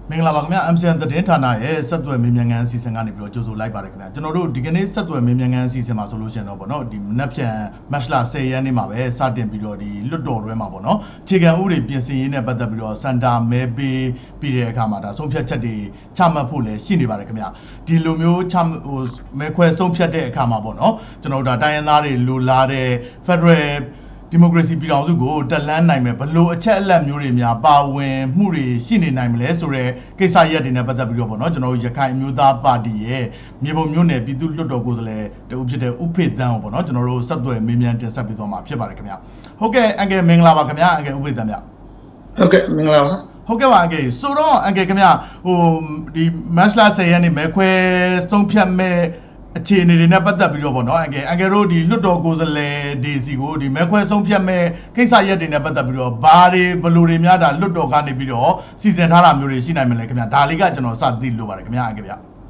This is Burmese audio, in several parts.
မင်္ဂလာပါခင်ဗျာ MCN သတင်းဌာနရဲ့ဆက်သွယ်မေးမြန်းခန်းအစီအစဉ်ကနေပြီးတော့ကြိုဆိုလိုက်ပါတယ်ခင်ဗျာကျွန်တော်တို့ဒီကနေ့ဆက်သွယ်မေးမြန်းခန်းအစီအစဉ်မှာဆိုလို့ရှိရင်တော့ဗောနော်ဒီမနက်ဖြန်မတ်လ10ရက်နေ့မှာပဲစတင်ပြီးတော့ဒီလွတ်တော်တွဲမှာဗောနော်အခြေခံဥပဒေပြင်ဆင်ရေးနဲ့ပတ်သက်ပြီးတော့စန်တာမဲပေးပြီးတဲ့အခါမှာဒါဆုံးဖြတ်ချက်တွေချမှတ်ဖို့လည်းရှိနေပါတယ်ခင်ဗျာဒီလိုမျိုးမဲခွဲဆုံးဖြတ်တဲ့အခါမှာဗောနော်ကျွန်တော်တို့ဒါတိုင်းရင်းသားတွေလိုလားတဲ့ Federalဒီမိုကရေစီပြည်ထောင်စုကိုတက်လှမ်းနိုင်မယ်ဘလို့အချက်အလက်မျိုးတွေများပါဝင်မှုတွေရှိနေနိုင်မလဲဆိုတော့ကိစ္စရပ်တွေနဲ့ပတ်သက်ပြီးတော့ဗောနော်ကျွန်တော်တို့ရခိုင်မျိုးသားပါတီရဲ့မြေပုံမျိုးနယ်ပြည်သူ့လွှတ်တော်ကိုယ်စားလှယ်တူဖြစ်တဲ့ဥဖေသန်းကိုဗောနော်ကျွန်တော်တို့ဆက်သွယ်မေးမြန်းတင်ဆက်ပေးသွားမှာဖြစ်ပါတယ်ခင်ဗျာဟုတ်ကဲ့အန်ကယ်မင်္ဂလာပါခင်ဗျာအန်ကယ်ဥဖေသန်းဗျဟုတ်ကဲ့မင်္ဂလာပါဟုတ်ကဲ့ပါအန်ကယ်ဆိုတော့အန်ကယ်ခင်ဗျာဒီမတ်လ10ရက်နေ့မဲခွဲဆုံးဖြတ်မဲ့အခြေအနေတွေနဲ့ပတ်သက်ပြီးတော့ဗောနော်အန်ကယ်တို့ဒီလွတ်တော်ကိုယ်စားလှယ်ဒေစီကိုဒီမဲခွဲဆုံးဖြတ်မဲ့ကိစ္စရပ်တွေနဲ့ပတ်သက်ပြီးတော့ဘာတွေဘလို့တွေများဒါလွတ်တော်ကနေပြီးတော့စီစဉ်ထားတာမျိုးတွေရှိနိုင်မလဲခင်ဗျာဒါလေးကကျွန်တော်စသိလို့ပါတယ်ခင်ဗျာအန်ကယ်ဗျ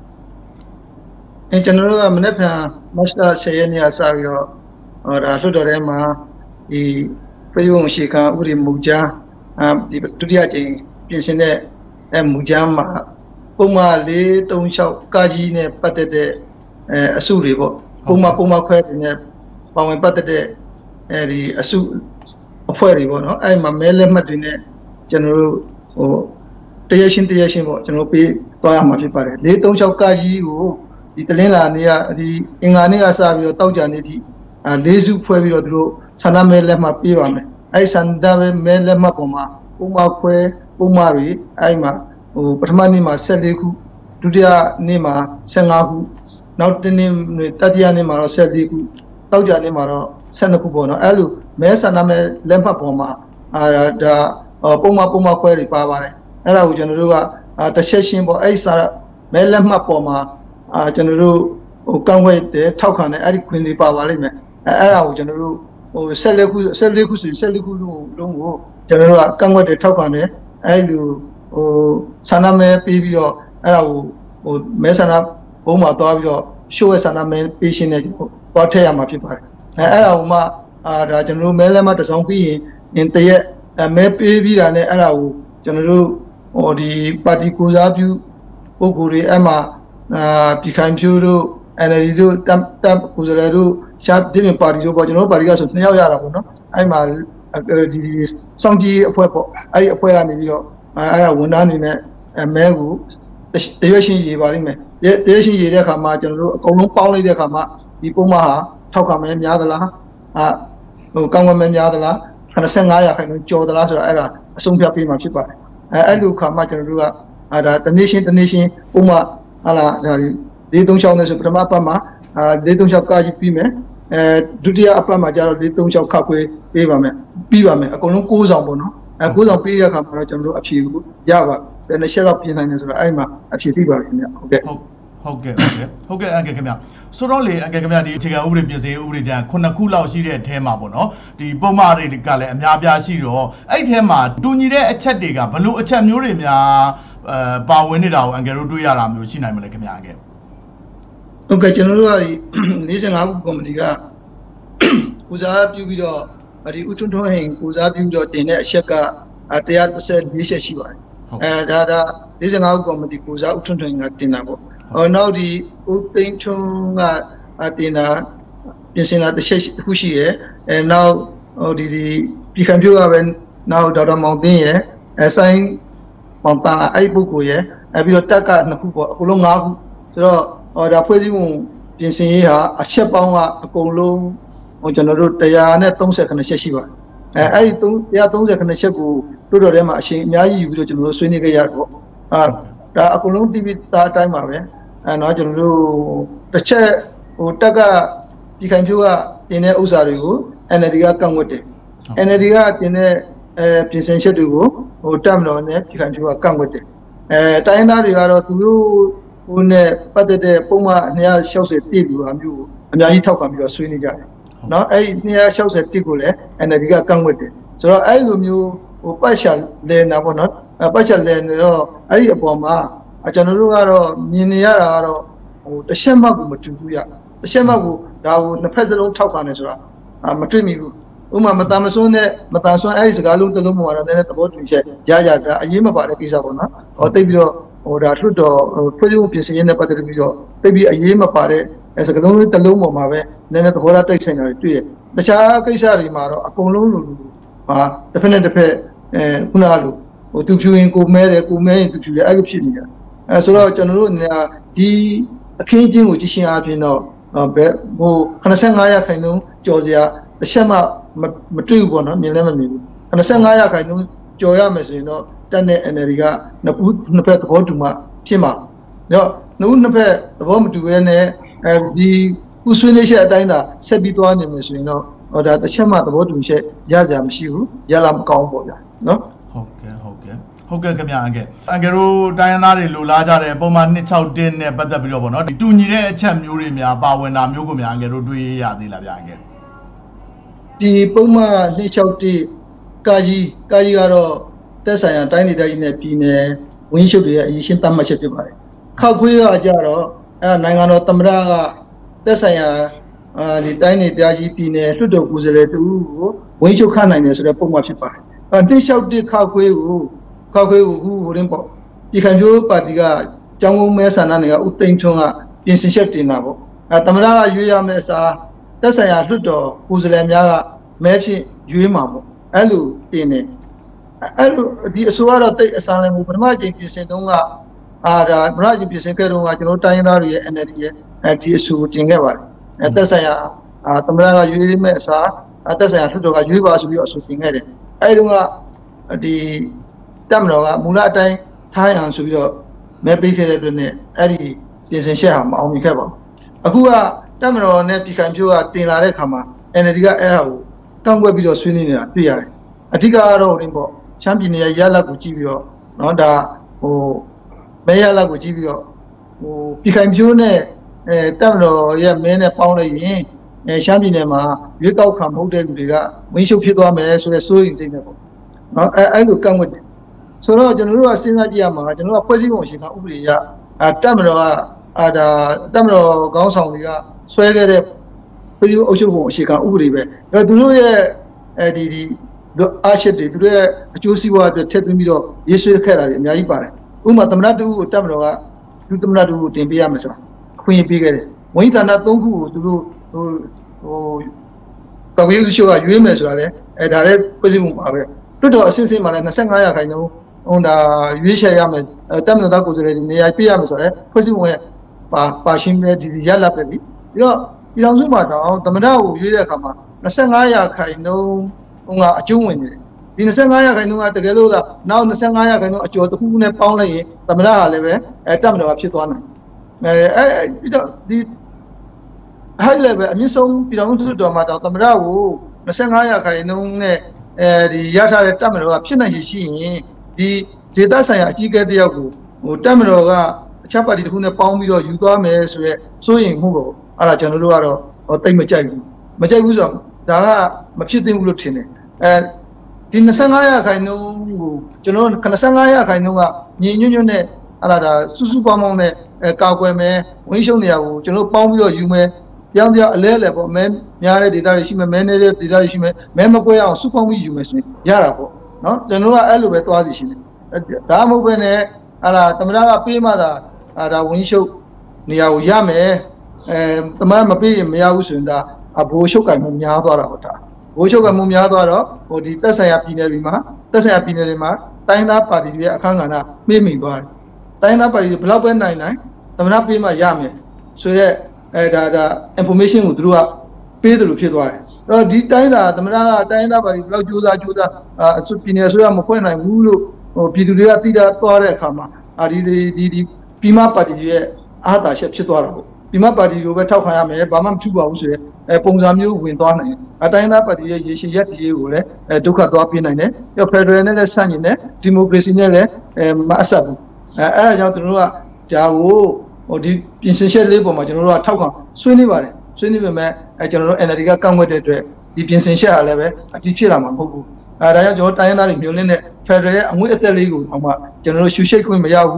ကျွန်တော်တို့ကမနေ့ကမတ်လ10ရက်နေ့ကစပြီးတော့ဒါလွတ်တော်ထဲမှာဒီပြည်ဝင်ရှိခံဥပဒေမူကြမ်းဒီဒုတိယကြိမ်ပြင်ဆင်တဲ့မူကြမ်းမှာပုံမှန်436ကာကြီးနဲ့ပတ်သက်တဲ့အစုတွေပေါ့ပုံမှန်ခွဲတွေနဲ့ပါဝင်ပတ်သက်တဲ့ဒီအစုအဖွဲ့တွေပေါ့နော်အဲ့မှာမဲလက်မှတ်တွေနဲ့ကျွန်တော်တို့တရရှင်းပေါ့ကျွန်တော်ပေးသွားရမှာဖြစ်ပါတယ်436ကာကြီးကိုဒီတလင်းလာနေ့ကဒီအင်္ဂါနေ့ကစပြီးတော့တောက်ကြနေ့ထိ၄စုဖွဲ့ပြီးတော့သူတို့ဆန္ဒမဲလက်မှတ်ပေးပါမယ်အဲ့ဆန္ဒမဲလက်မှတ်ပေါ်မှာပုံမှန်ခွဲပုံမှန်တွေအဲ့မှာပထမနေ့မှာ14ခုဒုတိယနေ့မှာ15ခုနောက်တနေ့တတိယနေ့မှာတော့14ခုတောက်ကြနေ့မှာတော့12ခုပေါ့နော်အဲ့လိုမဲဆန္ဒမဲလက်မှတ်ပေါ်မှာဒါပုံမှန်ခွဲတွေပါပါတယ်အဲ့ဒါကိုကျွန်တော်တို့ကတစ်ချက်ရှင်းပေါ့အဲ့စာမဲလက်မှတ်ပေါ်မှာကျွန်တော်တို့ကန့်ဝဲတဲ့ထောက်ခံတဲ့အဲ့ဒီခွင့်တွေပါပါလိမ့်မယ်အဲ့ဒါကိုကျွန်တော်တို့14ခုဆို14ခုလုံးကိုကျွန်တော်တို့ကကန့်ဝဲတဲ့ထောက်ခံတဲ့အဲ့လိုဆန္ဒမဲပြီးပြီးတော့အဲ့ဒါကိုမဲဆန္ဒဘုံမှာသွားပြီးတော့ရှိုးဝဲဆန္ဒမဲပေးရှင်းတဲ့သွားထည့်ရမှာဖြစ်ပါတယ်အဲ့ဒါကိုမှဒါကျွန်တော်တို့မဲလက်မှတ်တစ်စောင်းပြီးရင်တရက်မဲပေးပြီးတာနဲ့အဲ့ဒါကိုကျွန်တော်တို့ဒီပါတီကိုစားပြုပုဂ္ဂိုလ်တွေအဲ့မှာပြည်ခိုင်ဖြိုးတို့ NLD တို့တပ်ကိုစားလှယ်တို့ရှားပြည်နယ်ပါတီတို့ပေါ့ကျွန်တော်တို့ပါတီကဆို2ယောက်ရတာပေါ့နော်အဲ့မှာဒီစောင့်ကြည့်အဖွဲ့ပေါ့အဲ့ဒီအဖွဲ့ကနေပြီးတော့အဲ့ဒါဝန်ထမ်းတွေနဲ့မဲကိုတရွေးရှင်းရေးပါလိမ့်မယ်တရွေးရှင်းရေးတဲ့အခါမှာကျွန်တော်တို့အကုန်လုံးပေါင်းလိုက်တဲ့အခါမှာဒီပုံမှန်ဟာထောက်ခံမဲများသလားကောင်းဝဲမဲများသလား85%ကျော်သလားဆိုတာအဲ့ဒါအဆုံးဖြတ်ပေးမှာဖြစ်ပါတယ်အဲ့လိုခါမှကျွန်တော်တို့ကဒါတနေ့ရှင်းပုံမှန်ဟာလာဒါ436နဲ့ဆိုပထမအပတ်မှာ436ကားကြီးပြီးမယ်ဒုတိယအပတ်မှာကျတော့436ခါခွေးပေးပါမယ်ပြီးပါမယ်အကုန်လုံး6ဆောင်ပေါ့နော်9ဆောင်ပေးရခါမှာတော့ကျွန်တော်တို့အဖြေကိုရပါဘယ်နှချက်တော့ပြင်နိုင်တယ်ဆိုတော့အဲ့မှာအဖြေသိပါပြီခင်ဗျဟုတ်ကဲ့ဟုတ်ကဲ့အန်ကယ်ခင်ဗျဆိုတော့လေအန်ကယ်ခင်ဗျဒီအခြေခံဥပဒေပြင်ဆင်ရေးဥပဒေကြမ်း9ခုလောက်ရှိတဲ့အထဲမှာပေါ့နော်ဒီပုံမှန်တွေကလည်းအများပြားရှိတော့အဲ့ဒီထဲမှာတူညီတဲ့အချက်တွေကဘလို့အချက်မျိုးတွေများပါဝင်နေတာကိုအန်ကယ်တို့တွေ့ရတာမျိုးရှိနိုင်မလဲခင်ဗျအန်ကယ်ဟုတ်ကဲ့ကျွန်တော်တို့ကဒီ45ခုကော်မတီကကိုစားပြုပြီးတော့ဒီဥထွန်းထွန်းဟင်ကိုစားပြုပြီးတော့တင်တဲ့အချက်က134ချက်ရှိပါတယ်ဒါ45ခုကော်မတီကိုစားဥထွန်းထွန်းဟင်ကတင်တာပေါ့နောက်ဒီဥသိန်းထွန်းကတင်တာပြင်ဆင်တာတစ်ချက်ခုရှိရယ်နောက်ဒီပြည်ခံပြုတ်ကပဲနောက်ဒေါက်တာမောင်သိန်းရယ်ဆိုင်မောင်တန်အဲ့ပုဂ္ဂိုလ်ရယ်ပြီးတော့တက်က2ခုပေါ့အကုန်လုံး5ခုဆိုတော့ဒါဖွဲ့စည်းပုံပြင်ဆင်ရေးဟာအချက်ပေါင်းကအကုန်လုံးကျွန်တော်တို့130ချက်ရှိပါတယ်အဲ့ဒီ130ချက်ကိုတို့တော်ထဲမှာအချိန်အများကြီးယူပြီးတော့ကျွန်တော်တို့ဆွေးနွေးခဲ့ရတော့ဒါအကုန်လုံးတိပိသားအတိုင်းပါပဲနော်ကျွန်တော်တို့တစ်ချက်တက်ကပြည်ခိုင်ဖြိုးကတင်တဲ့ဥစ္စာတွေကို NLD ကကန့်ကွက်တယ် NLD ကတင်တဲ့ပြင်ဆင်ချက်တွေကိုတက်မတော်နဲ့ပြည်ခိုင်ဖြိုးကကန့်ကွက်တယ်တိုင်းရင်းသားတွေကတော့သူတို့ဟိုနဲ့ပတ်သက်တဲ့ပုံမှန်260ပြည့်လူဟာမျိုးအများကြီးထောက်ခံပြီးတော့ဆွေးနွေးကြတယ်နော်အဲ့ဒီ260ကိုလည်း NLD ကကန့်ကွက်တယ်ဆိုတော့အဲ့လိုမျိုးပတ်ချလဲနေတာပေါ့နော်ပတ်ချလဲနေတော့အဲ့ဒီအပေါ်မှာကျွန်တော်တို့ကတော့မြင်နေရတာကတော့တစ်ချက်မှကိုမတူဘူးရတစ်ချက်မှကိုဒါကိုနှစ်ဖက်စလုံးထောက်ခံနေဆိုတာမတွေ့မိဘူး Uma Matamason, Matason, Isgalum, the Lumora, then at the bottom, Jaja, a Yima Parakisabona, or Tebio, or Ratudo, or Preju Pisi in the Patribio, maybe a Yima Pare, as a Galum, the Lumo Mave, then at the Hora Texan, the Cha Kaisari Maro, a Kolunu, definitely Kunalu, or to you in Kumere, Kume, to the Alupsinia. As well as Janun, the King which is out, you know, Kanasangaya Kanu, Georgia, the Shama Matubona, Milamani, Kanasangaya Kanu, Joya Mesino, Tane and Eriga, Naput Napet Hotuma, Tima. No, Napet, the woman to Vene, the Usunisha Dina, Sebituan, Mesino, or that the Shama, the Votum shed, Yazam Shiu, Yalam Comboya. No? Okay. ဟုတ်ကဲ့ခင်ဗျာအငယ်တို့တိုင်းရင်းသားတွေလိုလားကြတဲ့ပုံမှန်261နဲ့ပတ်သက်ပြီးတော့ဗောနော်ဒီတူညီတဲ့အချက်မျိုးတွေများပါဝင်တာမျိုးကိုများအငယ်တို့တွေ့ရသေးလားဗျာအငယ်ဒီပုံမှန်261ကာကြီးကတော့တက်ဆိုင်ရာတိုင်းဒေသကြီးနဲ့ပြည်နယ်ဝင်းချုပ်တွေရဲ့အရင်ရှင်းသတ်မှတ်ချက်ဖြစ်ပါတယ်ခောက်ခွေးကကြတော့နိုင်ငံတော်သမ္မတကတက်ဆိုင်ရာဒီတိုင်းဒေသကြီးပြည်နယ်လွှတ်တော်ကိုယ်စားလှယ်တူကိုဝင်းချုပ်ခန့်နိုင်တယ်ဆိုတဲ့ပုံမှန်ဖြစ်ပါတယ်261ခောက်ခွေးကိုဟိုဒီခံကျိုးပါတီကကျောင်းကုန်းမဲဆန္ဒနယ်ကဥသိမ်းထွန်းကပြင်ဆင်ချက်တင်တာပေါ့သမ္မတကရွေးရမယ့်အစားတက်ဆိုင်ရာလွှတ်တော်ကိုယ်စားလှယ်များကမဲဖြင့်ရွေးမှာပေါ့အဲ့လိုတင်တယ်အဲ့လိုဒီအစိုးရတော့တိတ်အစားလည်းမဟုတ်ပထမချိန်ပြင်ဆင်တုန်းကဒါပထမချိန်ပြင်ဆင်ခဲ့တုန်းကကျွန်တော်တိုင်းရင်းသားတွေရဲ့ NLD ရဲ့ဒီအဆိုတင်ခဲ့ပါတယ်တက်ဆိုင်ရာသမ္မတကရွေးမယ့်အစားတက်ဆိုင်ရာလွှတ်တော်ကရွေးပါဆိုပြီးအဆိုတင်ခဲ့တယ်အဲ့တုန်းကဒီတက်မတော်ကမူလအတိုင်းထားရအောင်ဆိုပြီးတော့မဲပေးခဲ့တဲ့အတွက်နဲ့အဲ့ဒီပြင်ဆင်ချက်ဟာမအောင်မြင်ခဲ့ပါဘူးအခုကတက်မတော်နဲ့ပြည်ခိုင်ဖြိုးကတင်လာတဲ့ခါမှာ NLD ကအဲ့ဒါကိုကန့်ကွက်ပြီးတော့ဆွေးနွေးနေတာတွေ့ရတယ်အဓိကကတော့ဟိုရှမ်းပြည်နယ်ရလက်ကိုကြည့်ပြီးတော့เนาะဒါဟိုမဲရလက်ကိုကြည့်ပြီးတော့ဟိုပြည်ခိုင်ဖြိုးနဲ့တက်မတော်ရဲ့မဲနဲ့ပေါင်းလိုက်ရင်ရှမ်းပြည်နယ်မှာရွေးကောက်ခံမဟုတ်တဲ့လူတွေကဝင်းရှုပ်ဖြစ်သွားမယ်ဆိုတဲ့စိုးရိမ်စိတ်နဲ့ပေါ့เนาะအဲ့လိုကန့်ကွက်တယ်ဆိုတော့ကျွန်တော်တို့ကစဉ်းစားကြည့်ရမှာကျွန်တော်တို့ကဖွဲ့စည်းပုံအခြေခံဥပဒေရတက်မတော်ကဒါတက်မတော်ခေါင်းဆောင်တွေကဆွဲခဲ့တဲ့ဖွဲ့စည်းပုံအုပ်ချုပ်ပုံအခြေခံဥပဒေပဲဒါသူတို့ရဲ့ဒီအားချက်တွေသူတို့ရဲ့အကျိုးစီးပွားအတွက်ထည့်သွင်းပြီးတော့ရေးဆွဲခဲ့တာတွေအများကြီးပါတယ်ဥပမာသမ္မတတူကိုတက်မတော်ကသူသမ္မတတူကိုတင်ပေးရမယ်ဆိုတာအခွင့်အရေးပေးခဲ့တယ်ဝန်ကြီးဌာန3ခုကိုသူတို့ဟိုကာကွယ်ရေးချုပ်ကရွေးမယ်ဆိုတာလေဒါလည်းဖွဲ့စည်းပုံပါပဲတွတ်တော်အစစ်စစ်မှာလည်း25ရာခိုင်နှုန်းဟိုဒါရွေးချယ်ရမယ်တက်မတော်ကိုယ်စားလှယ်နေရာပြရမယ်ဆိုတော့ဖွဲ့စည်းပုံရဲ့ပါရှင်းပဲဒီရလက်ပဲပြီးတော့ပြည်တော်စုမှာတော့သမ္မတကိုရွေးတဲ့အခါမှာ25ရာခိုင်နှုန်းဟိုကအကျုံးဝင်နေတယ်ဒီ25ရာခိုင်နှုန်းကတကယ်လို့သာနောက်25ရာခိုင်နှုန်းအကျော်တစ်ခုခုနဲ့ပေါင်းလိုက်ရင်သမ္မတကလည်းပဲတက်မတော်ကဖြစ်သွားနိုင်ပြီးတော့ဒီ high level အမြင့်ဆုံးပြည်တော်စုတော်မှာတော့သမ္မတကို25ရာခိုင်နှုန်းနဲ့ဒီရထားတဲ့တက်မတော်ကဖြစ်နိုင်ရှိရင်ဒီဒေသဆိုင်ရာအကြီးအကဲတယောက်ကိုဟိုတက်မတော်ကအချက်ပါတီတစ်ခုနဲ့ပေါင်းပြီးတော့ယူသွားမယ်ဆိုရဲစိုးရင်မှုပေါ့အဲ့ဒါကျွန်တော်တို့ကတော့တိတ်မကြိုက်ဘူးဆိုတော့ဒါကမဖြစ်သင့်ဘူးလို့ထင်တယ်ဒီ25ရာခိုင်နှုန်းကိုကျွန်တော်25ရာခိုင်နှုန်းကညီညွတ်ညွတ်နဲ့အဲ့ဒါစုပေါင်းနဲ့ကာကွယ်မယ်ဝင်းရှုံနေရကိုကျွန်တော်ပေါင်းပြီးတော့ယူမယ်ပြောင်းပြောင်းအလဲလဲပေါ့မဲများတဲ့ဒေတာတွေရှိမယ်မဲနေတဲ့ဒေတာတွေရှိမယ်မဲမကွဲအောင်စုပေါင်းပြီးယူမယ်ဆိုရင်ရတာပေါ့နော်ကျွန်တော်ကအဲ့လိုပဲသွားစီရှိတယ်ဒါမှမဟုတ်ပဲနဲ့အဲ့ဒါသမ္မတကပေးမှသာဒါဝင်းရှုပ်နေရာကိုရမယ်သမ္မတမပေးရင်မရဘူးဆိုရင်ဒါဘိုးရှုပ်ကံမှုများသွားတာပေါ့ဒါဘိုးရှုပ်ကံမှုများသွားတော့ဟိုဒီသက်ဆိုင်ရာပြည်နယ်တွေမှာတိုင်းသားပါတီတွေရဲ့အခမ်းကဏ္ဍမှေးမိသွားတယ်တိုင်းသားပါတီတွေဘယ်လောက်ပဲနိုင်သမ္မတပေးမှရမယ်ဆိုတော့ဒါ information ကိုသူတို့ကပေးတယ်လို့ဖြစ်သွားတယ်ဒီတိုင်းသားသမ္မတကတိုင်းသားပါတီဘယ်လောက်ကြိုးစားပြည်နယ်ဆိုရမဖွင့်နိုင်ဘူးလို့ဟိုပြည်သူတွေကသိတာသွားတဲ့အခါမှာဒီပြည်မပါတီရဲ့အားသာချက်ဖြစ်သွားတာပေါ့ပြည်မပါတီကိုပဲထောက်ခံရမယ်ဘာမှမထူပါဘူးဆိုရဲပုံစံမျိုးဝင်သွားနိုင်တယ်တိုင်းသားပါတီရဲ့ရေရှည်ရက်တည်ရေးကိုလည်းဒုက္ခသွားပြနိုင်တယ်ပြီးဖက်ဒရယ်နဲ့လည်းဆန့်ကျင်တယ်ဒီမိုကရေစီနဲ့လည်းမအဆက်ဘူးအဲ့ဒါကြောင့်ကျွန်တော်တို့ကဒါကိုဟိုဒီပြင်ဆင်ချက်လေးပေါ်မှာကျွန်တော်တို့ကထောက်ခံဆွေးနွေးပါတယ်ဆွေးနွေးပေမဲ့ကျွန်တော်တို့ NLD ကကန့်ကွက်တဲ့အတွက်ဒီပြင်ဆင်ချက်ဟာလည်းပဲအတိဖြစ်လာမှာမဟုတ်ဘူးဒါကြောင့်ကျွန်တော်တိုင်းရင်းသားတွေမျိုးလင်းတဲ့ Federal ရဲ့အငွေ့အသက်လေးကိုအောင်မှကျွန်တော်တို့ရှူရှိတ်ခွင့်မရဘူးလို့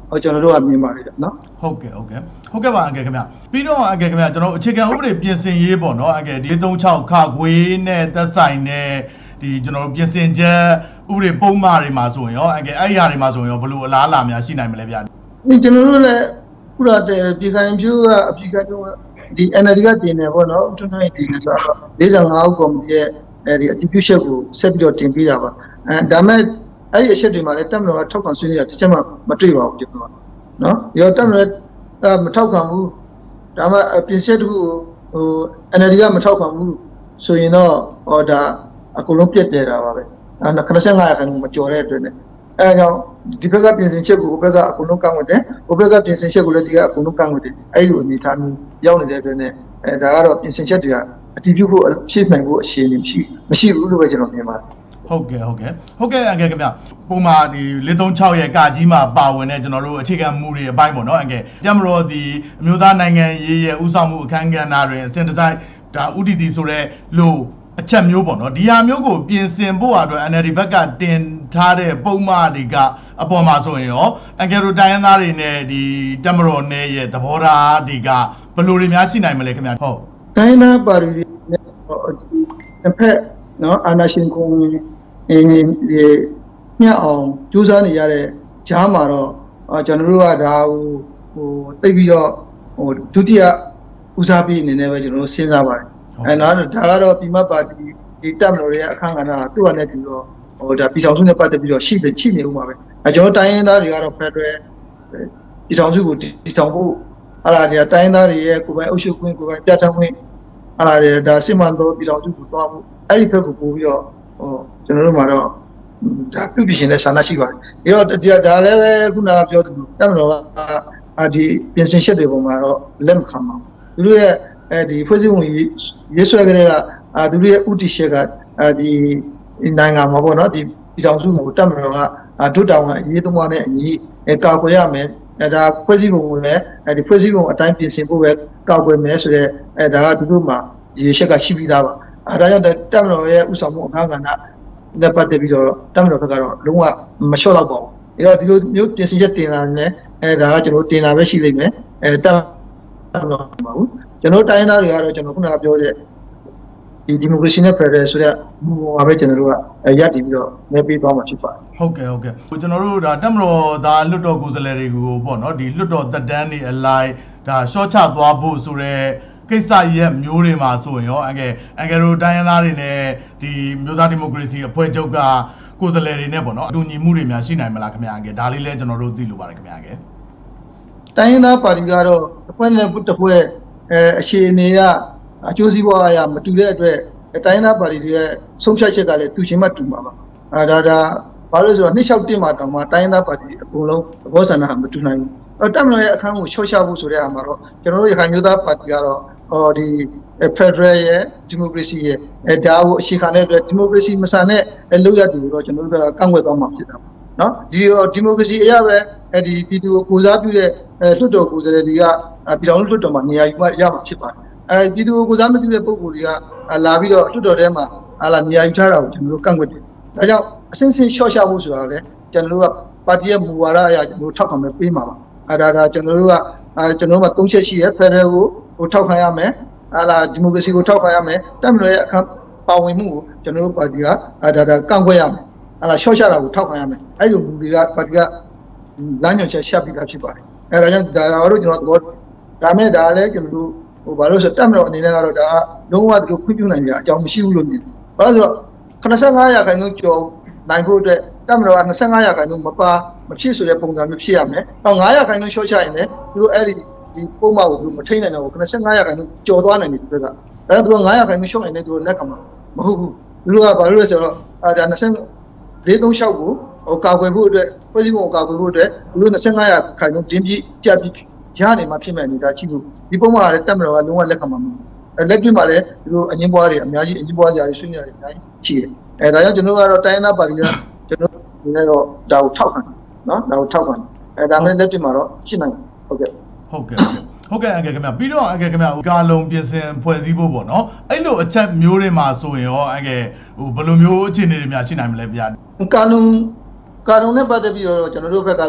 ကျွန်တော်တို့ကမြင်ပါတယ်နော်ဟုတ်ကဲ့ပါအကယ်ခင်ဗျပြီးတော့အကယ်ခင်ဗျကျွန်တော်အခြေခံဥပဒေပြင်ဆင်ရေးပေါ့နော်အကယ်436ခခွေးနဲ့သက်ဆိုင်တဲ့ဒီကျွန်တော်တို့ပြင်ဆင်ချက်ဥပဒေပုံမှန်တွေမှာဆိုရင်ရောအကယ်အဲ့ဒီဟာတွေမှာဆိုရင်ရောဘယ်လိုအလားအလာများရှိနိုင်မလဲဗျာကျွန်တော်တို့လည်းခုနကပြည်ခိုင်ဖြိုးကအပြည်ခိုင်ဖြိုးဒီ NLD ကတင်နေပေါ့နော်တွန်းတွန်းတင်နေဆိုတော့45ဦးကော်မတီရဲ့ဒီအတည်ပြုချက်ကိုဆက်ပြီးတော့တင်ပေးတာပါဒါမဲ့အဲ့ဒီအချက်တွေမှာလည်းတက်မတော်ကထောက်ခံဆွေးနွေးတာတစ်ချက်မှမတွေ့ပါဘူးဒီမှာနော်ရောတက်မတော်မထောက်ခံဘူးဒါမှပြင်ဆက်တခုဟို NLD ကမထောက်ခံဘူးဆိုရင်တော့ဟောဒါအကုန်လုံးပြတ်တယ်တာပါပဲ95ရာခိုင်နှုန်းမကျော်တဲ့အတွက်နဲ့အဲဒါကြောင့်ဒီဘက်ကပြင်ဆင်ချက်ကိုဟိုဘက်ကအကုန်လုံးကန့်ကွက်တယ်ဟိုဘက်ကပြင်ဆင်ချက်ကိုလည်းဒီကအကုန်လုံးကန့်ကွက်တယ်အဲ့လိုအနေထားမျိုးရောက်နေတဲ့အတွက်နဲ့ဒါကတော့ပြင်ဆင်ချက်တွေကအတည်ပြုဖို့ရှေ့နိုင်ဖို့အခြေအနေမရှိဘူးလို့ပဲကျွန်တော်မြင်ပါတယ်ဟုတ်ကဲ့အကယ်ခင်ဗျပုံမှန်ဒီ436ရဲ့ကာကြီးမှာပါဝင်တဲ့ကျွန်တော်တို့အခြေခံမူတွေအပိုင်းပေါ့နော်အကယ်ကြမလို့ဒီအမျိုးသားနိုင်ငံရေးရဲ့ဥဆောင်မှုအခမ်းကဏ္ဍတွင်အစဉ်တစိုက်ဒါဥတီတီဆိုတဲ့လို့အချက်မျိုးပေါ့နော်ဒီဟာမျိုးကိုပြင်ဆင်ဖို့အတွက် NLD ဘက်ကတင်ထားတဲ့ပုံမှန်တွေကအပေါ်မှာဆိုရင်ရောအကယ်တို့တိုင်းရင်းသားတွေနဲ့ဒီတမတော်နဲ့ရဲ့သဘောထားတွေကဘယ်လိုတွေများရှိနိုင်မလဲခင်ဗျဟုတ်တိုင်းရင်းသားပါတီတွေနဲ့တစ်ဖက်နော်အာဏာရှင်ကိုညှက်အောင်ကြိုးစားနေရတဲ့ဂျားမှာတော့ကျွန်တော်တို့ကဒါဟိုတိတ်ပြီးတော့ဟိုဒုတိယဦးစားပေးအနေနဲ့ပဲကျွန်တော်တို့စဉ်းစားပါတယ်နောက်ဒါကတော့ပြည်မပါတီဒီတပ်မတော်ရဲ့အခမ်းအနားသူ့အနေနဲ့ပြီးတော့ဟိုဒါပြည်ဆောင်စုနဲ့ပတ်သက်ပြီးတော့ရှိနေဦးမှာပဲကျွန်တော်တိုင်းရင်းသားတွေကတော့ဖက်ဒရယ်ပြည်ဆောင်စုကိုတည်ဆောင်ဖို့အဲ့ဒါတွေတိုင်းရင်းသားတွေရဲ့ကိုယ်ပိုင်အုပ်ချုပ်ခွင့်ကိုယ်ပိုင်ပြဋ္ဌာန်းခွင့်အဲ့ဒါတွေဒါစစ်မှန်သောပြည်ဆောင်စုကိုတွားဖို့အဲ့ဒီဘက်ကိုပို့ပြီးတော့ဟိုကျွန်တော်တို့မှာတော့ဒါပြုပြင်ရှင်တဲ့ဆန္ဒရှိပါတယ်ပြီးတော့ဒါလည်းပဲခုနကပြောသလိုတပ်မတော်ကဒီပြင်ဆင်ချက်တွေပေါ်မှာတော့လက်မခံပါဘူးသူတို့ရဲ့ဒီဖွဲ့စည်းပုံရေးဆွဲကြတဲ့ကသူတို့ရဲ့ဥတီချက်ကဒီနိုင်ငံမှာပေါ့နော်ဒီပြည်ဆောင်စုကိုတပ်မတော်ကဒုတောင်ကအရေးသမားနဲ့အညီကာကွယ်ရမယ်ဒါဖွဲ့စည်းပုံကိုလည်းဒီဖွဲ့စည်းပုံအတိုင်းပြင်ဆင်ဖို့ပဲကာကွယ်မယ်ဆိုတော့ဒါကသူတို့မှာရေချက်ကရှိပြီးသားပါဒါကြောင့်တပ်မတော်ရဲ့ဥဆောင်မှုအခမ်းကဏ္ဍနဲ့ပတ်သက်ပြီးတော့တပ်မတော်ဘက်ကတော့လုံးဝမလျှော့တော့ပါဘူး။ဒါတော့ဒီလိုမျိုးပြင်ဆင်ချက်တင်လာနေဒါကကျွန်တော်တင်လာပဲရှိလိမ့်မယ်။တပ်မတော်ပါဘူး။ကျွန်တော်တိုင်းသားတွေကတော့ကျွန်တော်ခုနကပြောတဲ့ဒီမိုကရေစီနဲ့ဖက်ဒရယ်ဆိုတဲ့ဟိုပါပဲကျွန်တော်တို့ကရပ်တည်ပြီးတော့မဲပေးသွားမှာဖြစ်ပါတယ်။ဟုတ်ကဲ့ကျွန်တော်တို့ဒါတပ်မတော်သားလွတ်တော်ကိုယ်စားလှယ်တွေကိုပေါ့နော်ဒီလွတ်တော်သက်တမ်းတွေအလိုက်ဒါရှော့ချသွားဖို့ဆိုတဲ့ကိစ္စရဲ့မျိုးတွေမှာဆိုရင်ရောအကယ်တို့တိုင်းရင်းသားတွေနဲ့ဒီမျိုးသားဒီမိုကရေစီအဖွဲ့ချုပ်ကကိုယ်စားလှယ်တွေနဲ့ပေါ့နော်အတူညီမှုတွေများရှိနိုင်မလားခင်ဗျာအကယ်ဒါလေးလည်းကျွန်တော်တို့သိလိုပါတယ်ခင်ဗျာအကယ်တိုင်းရင်းသားပါတီကတော့တစ်ဖွဲ့နဲ့တစ်ဖွဲ့အခြေအနေကအကျိုးစီးပွားအရာမတူတဲ့အတွက်တိုင်းရင်းသားပါတီတွေရဲ့ဆုံးဖြတ်ချက်ကလည်းတူချင်းမှတူမှာပါဒါဘာလို့ဆိုတော့261မှာတောင်မှတိုင်းရင်းသားပါတီအကုန်လုံးသဘောဆန္ဒမတူနိုင်ဘူးတပ်မတော်ရဲ့အခန်းကိုချော့ချဖို့ဆိုတဲ့အားမှာတော့ကျွန်တော်တို့ရခိုင်မျိုးသားပါတီကတော့ဒီ Federal ရဲ့ Democracy ရဲ့ဒါကိုအခြေခံတဲ့အတွက် Democracy မဆန်တဲ့လုပ်ရတူတော့ကျွန်တော်တို့ကကန့်ကွက်သွားမှာဖြစ်တာပေါ့နော်ဒီ Democracy အရာပဲဒီပြည်သူကိုစားပြုတဲ့လွှတ်တော်ကိုယ်စားလှယ်တွေကပြည်တော်လွှတ်တော်မှာနေရာယူမှရမှာဖြစ်ပါတယ်ပြည်သူကိုစားမပြုတဲ့ပုဂ္ဂိုလ်တွေကလာပြီးတော့လွှတ်တော်ထဲမှာနေရာယူထားတာကိုကျွန်တော်တို့ကန့်ကွက်တယ်ဒါကြောင့်အစဉ်စဉ်ရှော့ချဖို့ဆိုတာလည်းကျွန်တော်တို့ကပါတီရဲ့မူဝါဒအရကျွန်တော်တို့ထောက်ခံမဲ့ပေးမှာပါဒါကျွန်တော်တို့ကကျွန်တော်တို့မှာ3ချက်ရှိရ Federal ကိုထောက်ခံရမယ်ဒီမိုကရေစီကိုထောက်ခံရမယ်တပ်မတော်ရဲ့အခမ်းပါဝင်မှုကိုကျွန်တော်တို့ပါတီကဒါကန့်ကွက်ရမယ်ရှော့ချတာကိုထောက်ခံရမယ်အဲ့လိုလူတွေကပါတီကလမ်းညွှန်ချက်ရှက်ပြီးသားဖြစ်ပါတယ်ဒါကြောင့်ဒါတော့ကျွန်တော်သဘောဒါမဲ့ဒါလည်းကျွန်တော်တို့ဟိုဘာလို့ဆိုတပ်မတော်အနေနဲ့ကတော့ဒါလုံးဝသူတို့ခွင့်ပြုနိုင်ကြအကြောင်းမရှိဘူးလို့မြင်ဘာလို့ဆိုတော့85ရာခိုင်နှုန်းကျော်နိုင်ဖို့အတွက်တပ်မတော်က25ရာခိုင်နှုန်းမဖြစ်ဆိုတဲ့ပုံစံမျိုးဖြစ်ရမယ်9ရာခိုင်နှုန်းရှော့ချရင်လည်းသူတို့အဲ့ဒီပုံမှန်ကိုမထိန်နိုင်တော့ဘူး85ရာခိုင်နှုန်းကျော်သွားနိုင်တယ်ဒီဘက်ကဒါသူက9ရာခိုင်နှုန်းရှော့ရင်လည်းသူတို့လက်ခံမှာမဟုတ်ဘူးသူတို့ကဘာလို့လဲဆိုတော့ဒါ436ကိုဟိုကာကွယ်ဖို့အတွက်ဖွဲ့စည်းပုံကိုကာကွယ်ဖို့အတွက်သူတို့25ရာခိုင်နှုန်းတင်းပြီးကြပ်ပြီးရနိုင်မှာဖြစ်မဲ့အနေဒါချိဖို့ဒီပုံမှန်ကလည်းတပ်မတော်ကလုံးဝလက်ခံမှာမဟုတ်လက်တွေ့မှာလည်းသူတို့အငင်းပွားတွေအများကြီးအငင်းပွားကြတွေဆွေးနွေးကြတယ်အများကြီးရှိတယ်ဒါကြောင့်ကျွန်တော်ကတော့တိုင်းဒေသပါတီကကျွန်တော်ဒီနေ့တော့ဒါကိုထောက်ခံနော်ဒါကိုထောက်ခံဒါမဲ့လက်တွေ့မှာတော့ရှင်းနိုင်ဟုတ်ကဲ့အကယ်ခင်ဗျပြီးတော့အကယ်ခင်ဗျကာလုံပြင်ဆင်ဖွဲ့စည်းဖို့ပေါ့နော်အဲ့လိုအချက်မျိုးတွေမှာဆိုရင်ရောအကယ်ဟိုဘယ်လိုမျိုးအခြေအနေတွေများရှိနိုင်မလဲဗျာကာလုံနဲ့ပတ်သက်ပြီးတော့ကျွန်တော်တို့ဘက်ကလည်း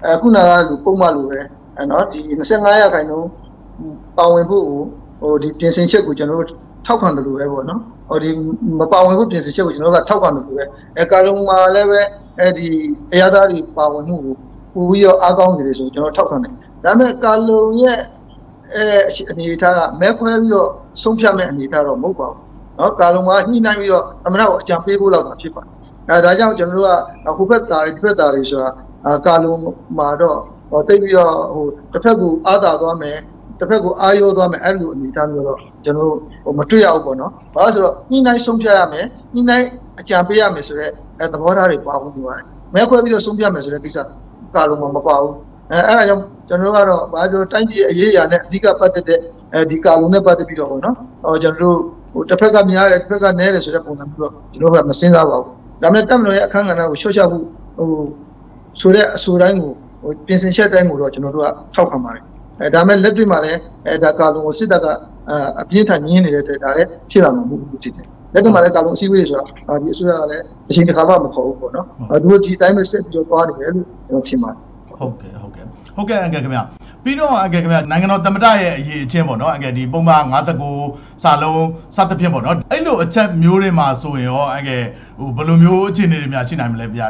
ခုနကလူပုံမှန်လိုပဲနော်ဒီ25ရာခိုင်နှုန်းပါဝင်ဖို့ဟိုဒီပြင်ဆင်ချက်ကိုကျွန်တော်တို့ထောက်ခံတယ်လို့ပဲပေါ့နော်ဟိုဒီမပါဝင်ဖို့ပြင်ဆင်ချက်ကိုကျွန်တော်တို့ကထောက်ခံတယ်လို့ပဲကာလုံမှာလည်းပဲဒီအရသာတွေပါဝင်မှုကိုပိုပြီးတော့အားကောင်းနေတယ်ဆိုကျွန်တော်ထောက်ခံတယ်ဒါပေမဲ့ကာလုံရဲ့အနေအထားကမဲခွဲပြီးတော့ဆုံးဖြတ်မဲ့အနေအထားတော့မဟုတ်ပါဘူးနော်ကာလုံမှာညှိနှိုင်းပြီးတော့အမနာကိုအကြံပေးဖို့လောက်တာဖြစ်ပါတယ်ဒါကြောင့်ကျွန်တော်တို့ကဟိုဘက်သားတွေဒီဘက်သားတွေဆိုတာကာလုံမှာတော့ဟိုတိတ်ပြီးတော့ဟိုတစ်ဖက်ကိုအားသာသွားမယ်တစ်ဖက်ကိုအားရောသွားမယ်အဲ့လိုအနေအထားမျိုးတော့ကျွန်တော်တို့ဟိုမတွေ့ရဘူးပေါ့နော်ဘာလို့ဆိုတော့ညှိနှိုင်းဆုံးဖြတ်ရမယ်ညှိနှိုင်းအကြံပေးရမယ်ဆိုတော့သဘောထားတွေပါဝင်နေပါတယ်မဲခွဲပြီးတော့ဆုံးဖြတ်မယ်ဆိုတဲ့ကိစ္စကာလုံမှာမပါဘူးအဲ့ဒါကြောင့်ကျွန်တော်တို့ကတော့ဘာပြောတိုင်းပြည်အရေးအရာနဲ့အဓိကပတ်သက်တဲ့ဒီကာလုံနဲ့ပတ်သက်ပြီးတော့ပေါ့နော်ဟိုကျွန်တော်တို့ဟိုတစ်ဖက်ကများတယ်တစ်ဖက်ကနည်းတယ်ဆိုတဲ့ပုံစံမျိုးတော့ကျွန်တော်တို့ကမစင်းစားပါဘူးဒါပေမဲ့တက်မလို့ရဲ့အခန်းကဏ္ဍကိုရှော့ချဖို့ဟိုဆိုတဲ့အဆိုတိုင်းကိုဟိုပြင်ဆင်ချက်တိုင်းကိုတော့ကျွန်တော်တို့ကထောက်ခံပါတယ်ဒါပေမဲ့လက်တွေ့မှာလည်းဒါကာလုံကိုစစ်တပ်ကအပြင်းထန်ညင်းနေတဲ့အတွက်ဒါလည်းဖြစ်လာမှာမဟုတ်ဘူးဖြစ်တယ်လက်တွေ့မှာလည်းကာလုံအစည်းအဝေးတွေဆိုတာဒီအစိုးရကလည်းအချိန်တစ်ခါမှမခေါ်ဘူးပေါ့နော်သူတို့ဒီတိုင်းပဲဆက်ပြီးတော့သွားနေတယ်လို့ကျွန်တော်ထင်ပါတယ်ဟုတ်ကဲ့အငယ်ခင်ဗျပြီးတော့အငယ်ခင်ဗျနိုင်ငံတော်သမ္မတရဲ့အရေးအချင်းပေါ့နော်အငယ်ဒီပုံမှန်59စာလုံးစသဖြင့်ပေါ့နော်အဲ့လိုအချက်မျိုးတွေမှာဆိုရင်ရောအငယ်ဟိုဘယ်လိုမျိုးအခြေအနေတွေများရှိနိုင်မလဲဗျာ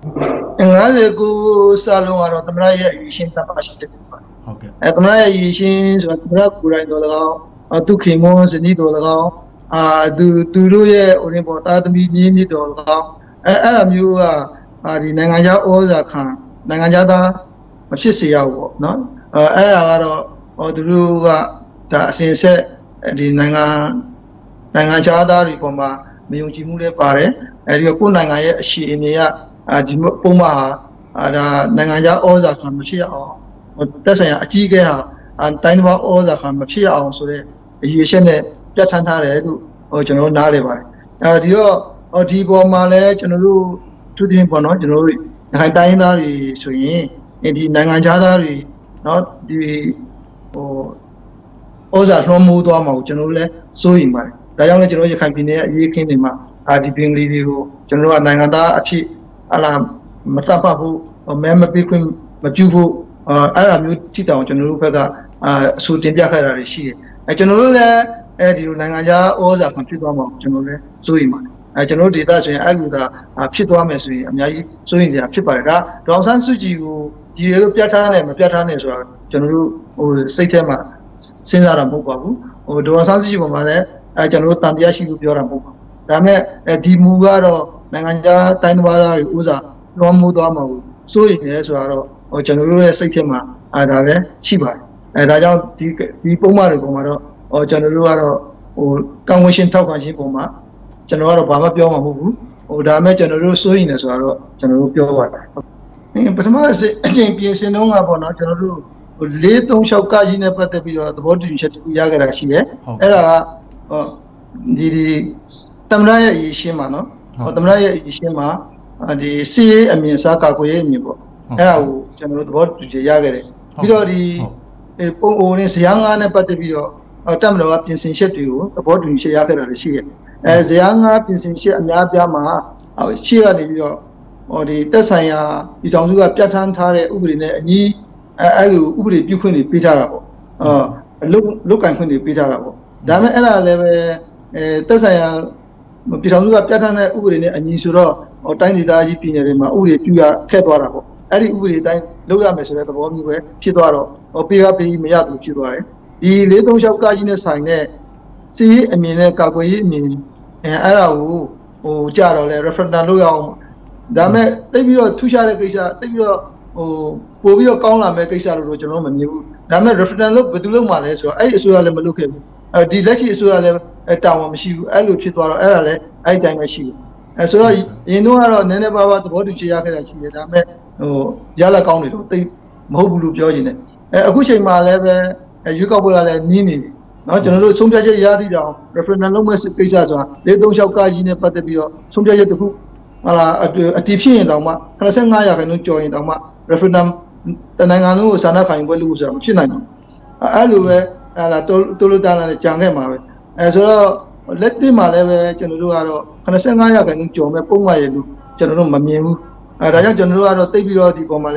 59စာလုံးကတော့သမ္မတရဲ့အရေးရှင်းတပ်ပါရှိတယ်ဟုတ်ကဲ့သမ္မတရဲ့အရေးရှင်းဆိုတာသမ္မတကိုယ်တိုင်တော်၎င်းသူခင်မွန်းဇနီးတော်၎င်းသူတို့ရဲ့ဟိုရင်ပေါ်သားသမီးမြင်းမြစ်တော်၎င်းအဲ့လိုမျိုးကဒီနိုင်ငံခြားဩဇာခံနိုင်ငံခြားသားမဖြစ်စေရဘူးပေါ့နော်အဲ့ဒါကတော့သူတို့ကဒါအစဉ်ဆက်ဒီနိုင်ငံခြားသားတွေပေါ်မှာမယုံကြည်မှုလည်းပါတယ်အဲဒီကိုယ့်နိုင်ငံရဲ့အခြေအနေကဒီပုံမှာဒါနိုင်ငံခြားဩဇာခံမဖြစ်အောင်တက်ဆိုင်ရာအကြီးအကဲဟာတိုင်းတစ်ပါးဩဇာခံမဖြစ်အောင်ဆိုတဲ့အရေးချက်နဲ့ပြဋ္ဌာန်းထားတယ်လို့ကျွန်တော်နားလည်ပါတယ်ဒီတော့ဒီပေါ်မှာလည်းကျွန်တော်တို့သူတင်ပေါ့နော်ကျွန်တော်တို့ခိုင်တိုင်းသားတွေဆိုရင်ဒီနိုင်ငံခြားသားတွေเนาะဒီဟိုဩဇာလွှမ်းမိုးသွားမှာကိုကျွန်တော်တို့လည်းစိုးရိမ်ပါတယ်ဒါကြောင့်လည်းကျွန်တော်ရခိုင်ပြည်နယ်ရဲ့အရေးအခင်းတွေမှာဒီပင်လီတွေကိုကျွန်တော်တို့ကနိုင်ငံသားအဖြစ်မတတ်ပါဘူးမဲမပေးခွင့်မပြုဖို့အဲ့လိုမျိုးထိတောင်ကျွန်တော်တို့ဘက်ကအဆိုတင်ပြခဲ့တာတွေရှိတယ်ကျွန်တော်တို့လည်းဒီလိုနိုင်ငံခြားဩဇာခံဖြစ်သွားမှာကျွန်တော်လည်းစိုးရိမ်ပါတယ်ကျွန်တော်တို့ဒေသဆိုရင်အဲ့လိုသာဖြစ်သွားမယ်ဆိုရင်အများကြီးစိုးရိမ်စရာဖြစ်ပါတယ်ဒါဒေါအောင်ဆန်းစုကြည်ကိုဒီလိုပြတ်ထားတယ်မပြတ်ထားနဲ့ဆိုတာကျွန်တော်တို့ဟိုစိတ်ထဲမှာစဉ်းစားတာမဟုတ်ပါဘူးဟိုဒေါအောင်ဆန်းစုကြည်ပေါ်မှာလည်းကျွန်တော်တို့တန်တရားရှိလို့ပြောတာမဟုတ်ပါဘူးဒါပေမဲ့ဒီမူကတော့နိုင်ငံခြားတိုင်းတစ်ပါးသားတွေဥစားလွှမ်းမိုးသွားမှာကိုစိုးရိမ်နေဆိုတာတော့ဟိုကျွန်တော်တို့ရဲ့စိတ်ထဲမှာဒါလည်းရှိပါတယ်ဒါကြောင့်ဒီပုံမှန်တွေပေါ်မှာတော့ဟိုကျွန်တော်တို့ကတော့ဟိုကောင်းဝရှင်ထောက်ခံခြင်းပုံမှာကျွန်တော်ကတော့ဘာမှပြောမှာမဟုတ်ဘူးဟိုဒါပေမဲ့ကျွန်တော်တို့စိုးရိမ်နေဆိုတာတော့ကျွန်တော်တို့ပြောပါတယ်ပထမအချိန်ပြင်ဆင်တော့ကပေါ့နော်ကျွန်တော်တို့436ကကြီးနဲ့ပတ်သက်ပြီးတော့သဘောတူညီချက်တခုရခဲ့တာရှိတယ်အဲ့ဒါကဒီသမ္မတရဲ့အရေးရှင်းမှာနော်သမ္မတရဲ့အရေးရှင်းမှာဒီစီရေးအမြင်စားကာကွယ်ရေးအမြင်ပေါ့အဲ့ဒါကိုကျွန်တော်တို့သဘောတူညီရခဲ့တယ်ပြီးတော့ဒီပုံအိုနဲ့ဇယားငါးနဲ့ပတ်သက်ပြီးတော့တက်မတော်ကပြင်ဆင်ချက်တွေကိုသဘောတူညီချက်ရခဲ့တာရှိတယ်ဇယားငါးပြင်ဆင်ချက်အများပြားမှာရှေ့ကနေပြီးတော့ဒီတက်ဆိုင်ရာပြည်ထောင်စုကပြဋ္ဌာန်းထားတဲ့ဥပဒေနဲ့အညီအဲ့လိုဥပဒေပြုခွင့်တွေပေးထားတာပေါ့လုတ်ကင်ခွင့်တွေပေးထားတာပေါ့ဒါပေမဲ့အဲ့ဒါလည်းပဲတက်ဆိုင်ရာပြည်ထောင်စုကပြဋ္ဌာန်းတဲ့ဥပဒေနဲ့အညီဆိုတော့တိုင်းဒေသကြီးပြည်နယ်တွေမှာဥပဒေပြုရခက်သွားတာပေါ့အဲ့ဒီဥပဒေတိုင်းလုပ်ရမယ်ဆိုတဲ့သဘောမျိုးပဲဖြစ်သွားတော့ပေးမရဘူးဖြစ်သွားတယ်ဒီ436ကကြီးနဲ့ဆိုင်တဲ့စီးအမြင်နဲ့ကာကွယ်ရေးအမြင်အဲ့ဒါကိုဟိုကြတော့လဲ referendum လုပ်ရအောင်ဒါမဲ့တိတ်ပြီးတော့ထူးခြားတဲ့ကိစ္စတိတ်ပြီးတော့ဟိုပို့ပြီးတော့ကောင်းလာမဲ့ကိစ္စလို့ကျွန်တော်မမြင်ဘူးဒါမဲ့ referendum လုပ်ဘယ်သူလုပ်မှလဲဆိုတော့အဲ့ဒီအစိုးရလည်းမလုပ်ခဲ့ဘူးဒီလက်ရှိအစိုးရလည်းတာဝန်မရှိဘူးအဲ့လိုဖြစ်သွားတော့အဲ့ဒါလည်းအဲ့ဒီတိုင်းပဲရှိတယ်ဆိုတော့ရင်တော့ကတော့နည်းနည်းပါးပါးသဘောတူချရခဲ့တာရှိတယ်ဒါမဲ့ဟိုရလက်ကောင်းတွေတော့တိတ်မဟုတ်ဘူးလို့ပြောနေတယ်အခုချိန်မှာလည်းပဲရွေးကောက်ပွဲကလည်းနင်းနေပြီနော်ကျွန်တော်တို့ဆုံးဖြတ်ချက်ရသည့်တောင် referendum လုပ်မဲ့ကိစ္စဆိုတာ436ကကြီးနဲ့ပတ်သက်ပြီးတော့ဆုံးဖြတ်ချက်တစ်ခုဟာလာအတီးဖြစ်ရင်တောင်မှ85ရာခိုင်နှုန်းကျော်ရင်တောင်မှ referendum တနိုင်ငံလုံးကိုစာနာခံယူပွဲလုပ်ဆိုတာမဖြစ်နိုင်ဘူးအဲ့လိုပဲဟာလာတိုလိုတန်လာကြံခဲ့မှာပဲဆိုတော့လက်တွေ့မှာလည်းပဲကျွန်တော်တို့ကတော့85ရာခိုင်နှုန်းကျော်မဲ့ပုံမှန်ရလို့ကျွန်တော်တို့မမြင်ဘူးဒါကြောင့်ကျွန်တော်တို့ကတော့တိတ်ပြီးတော့ဒီပုံမှာလည်း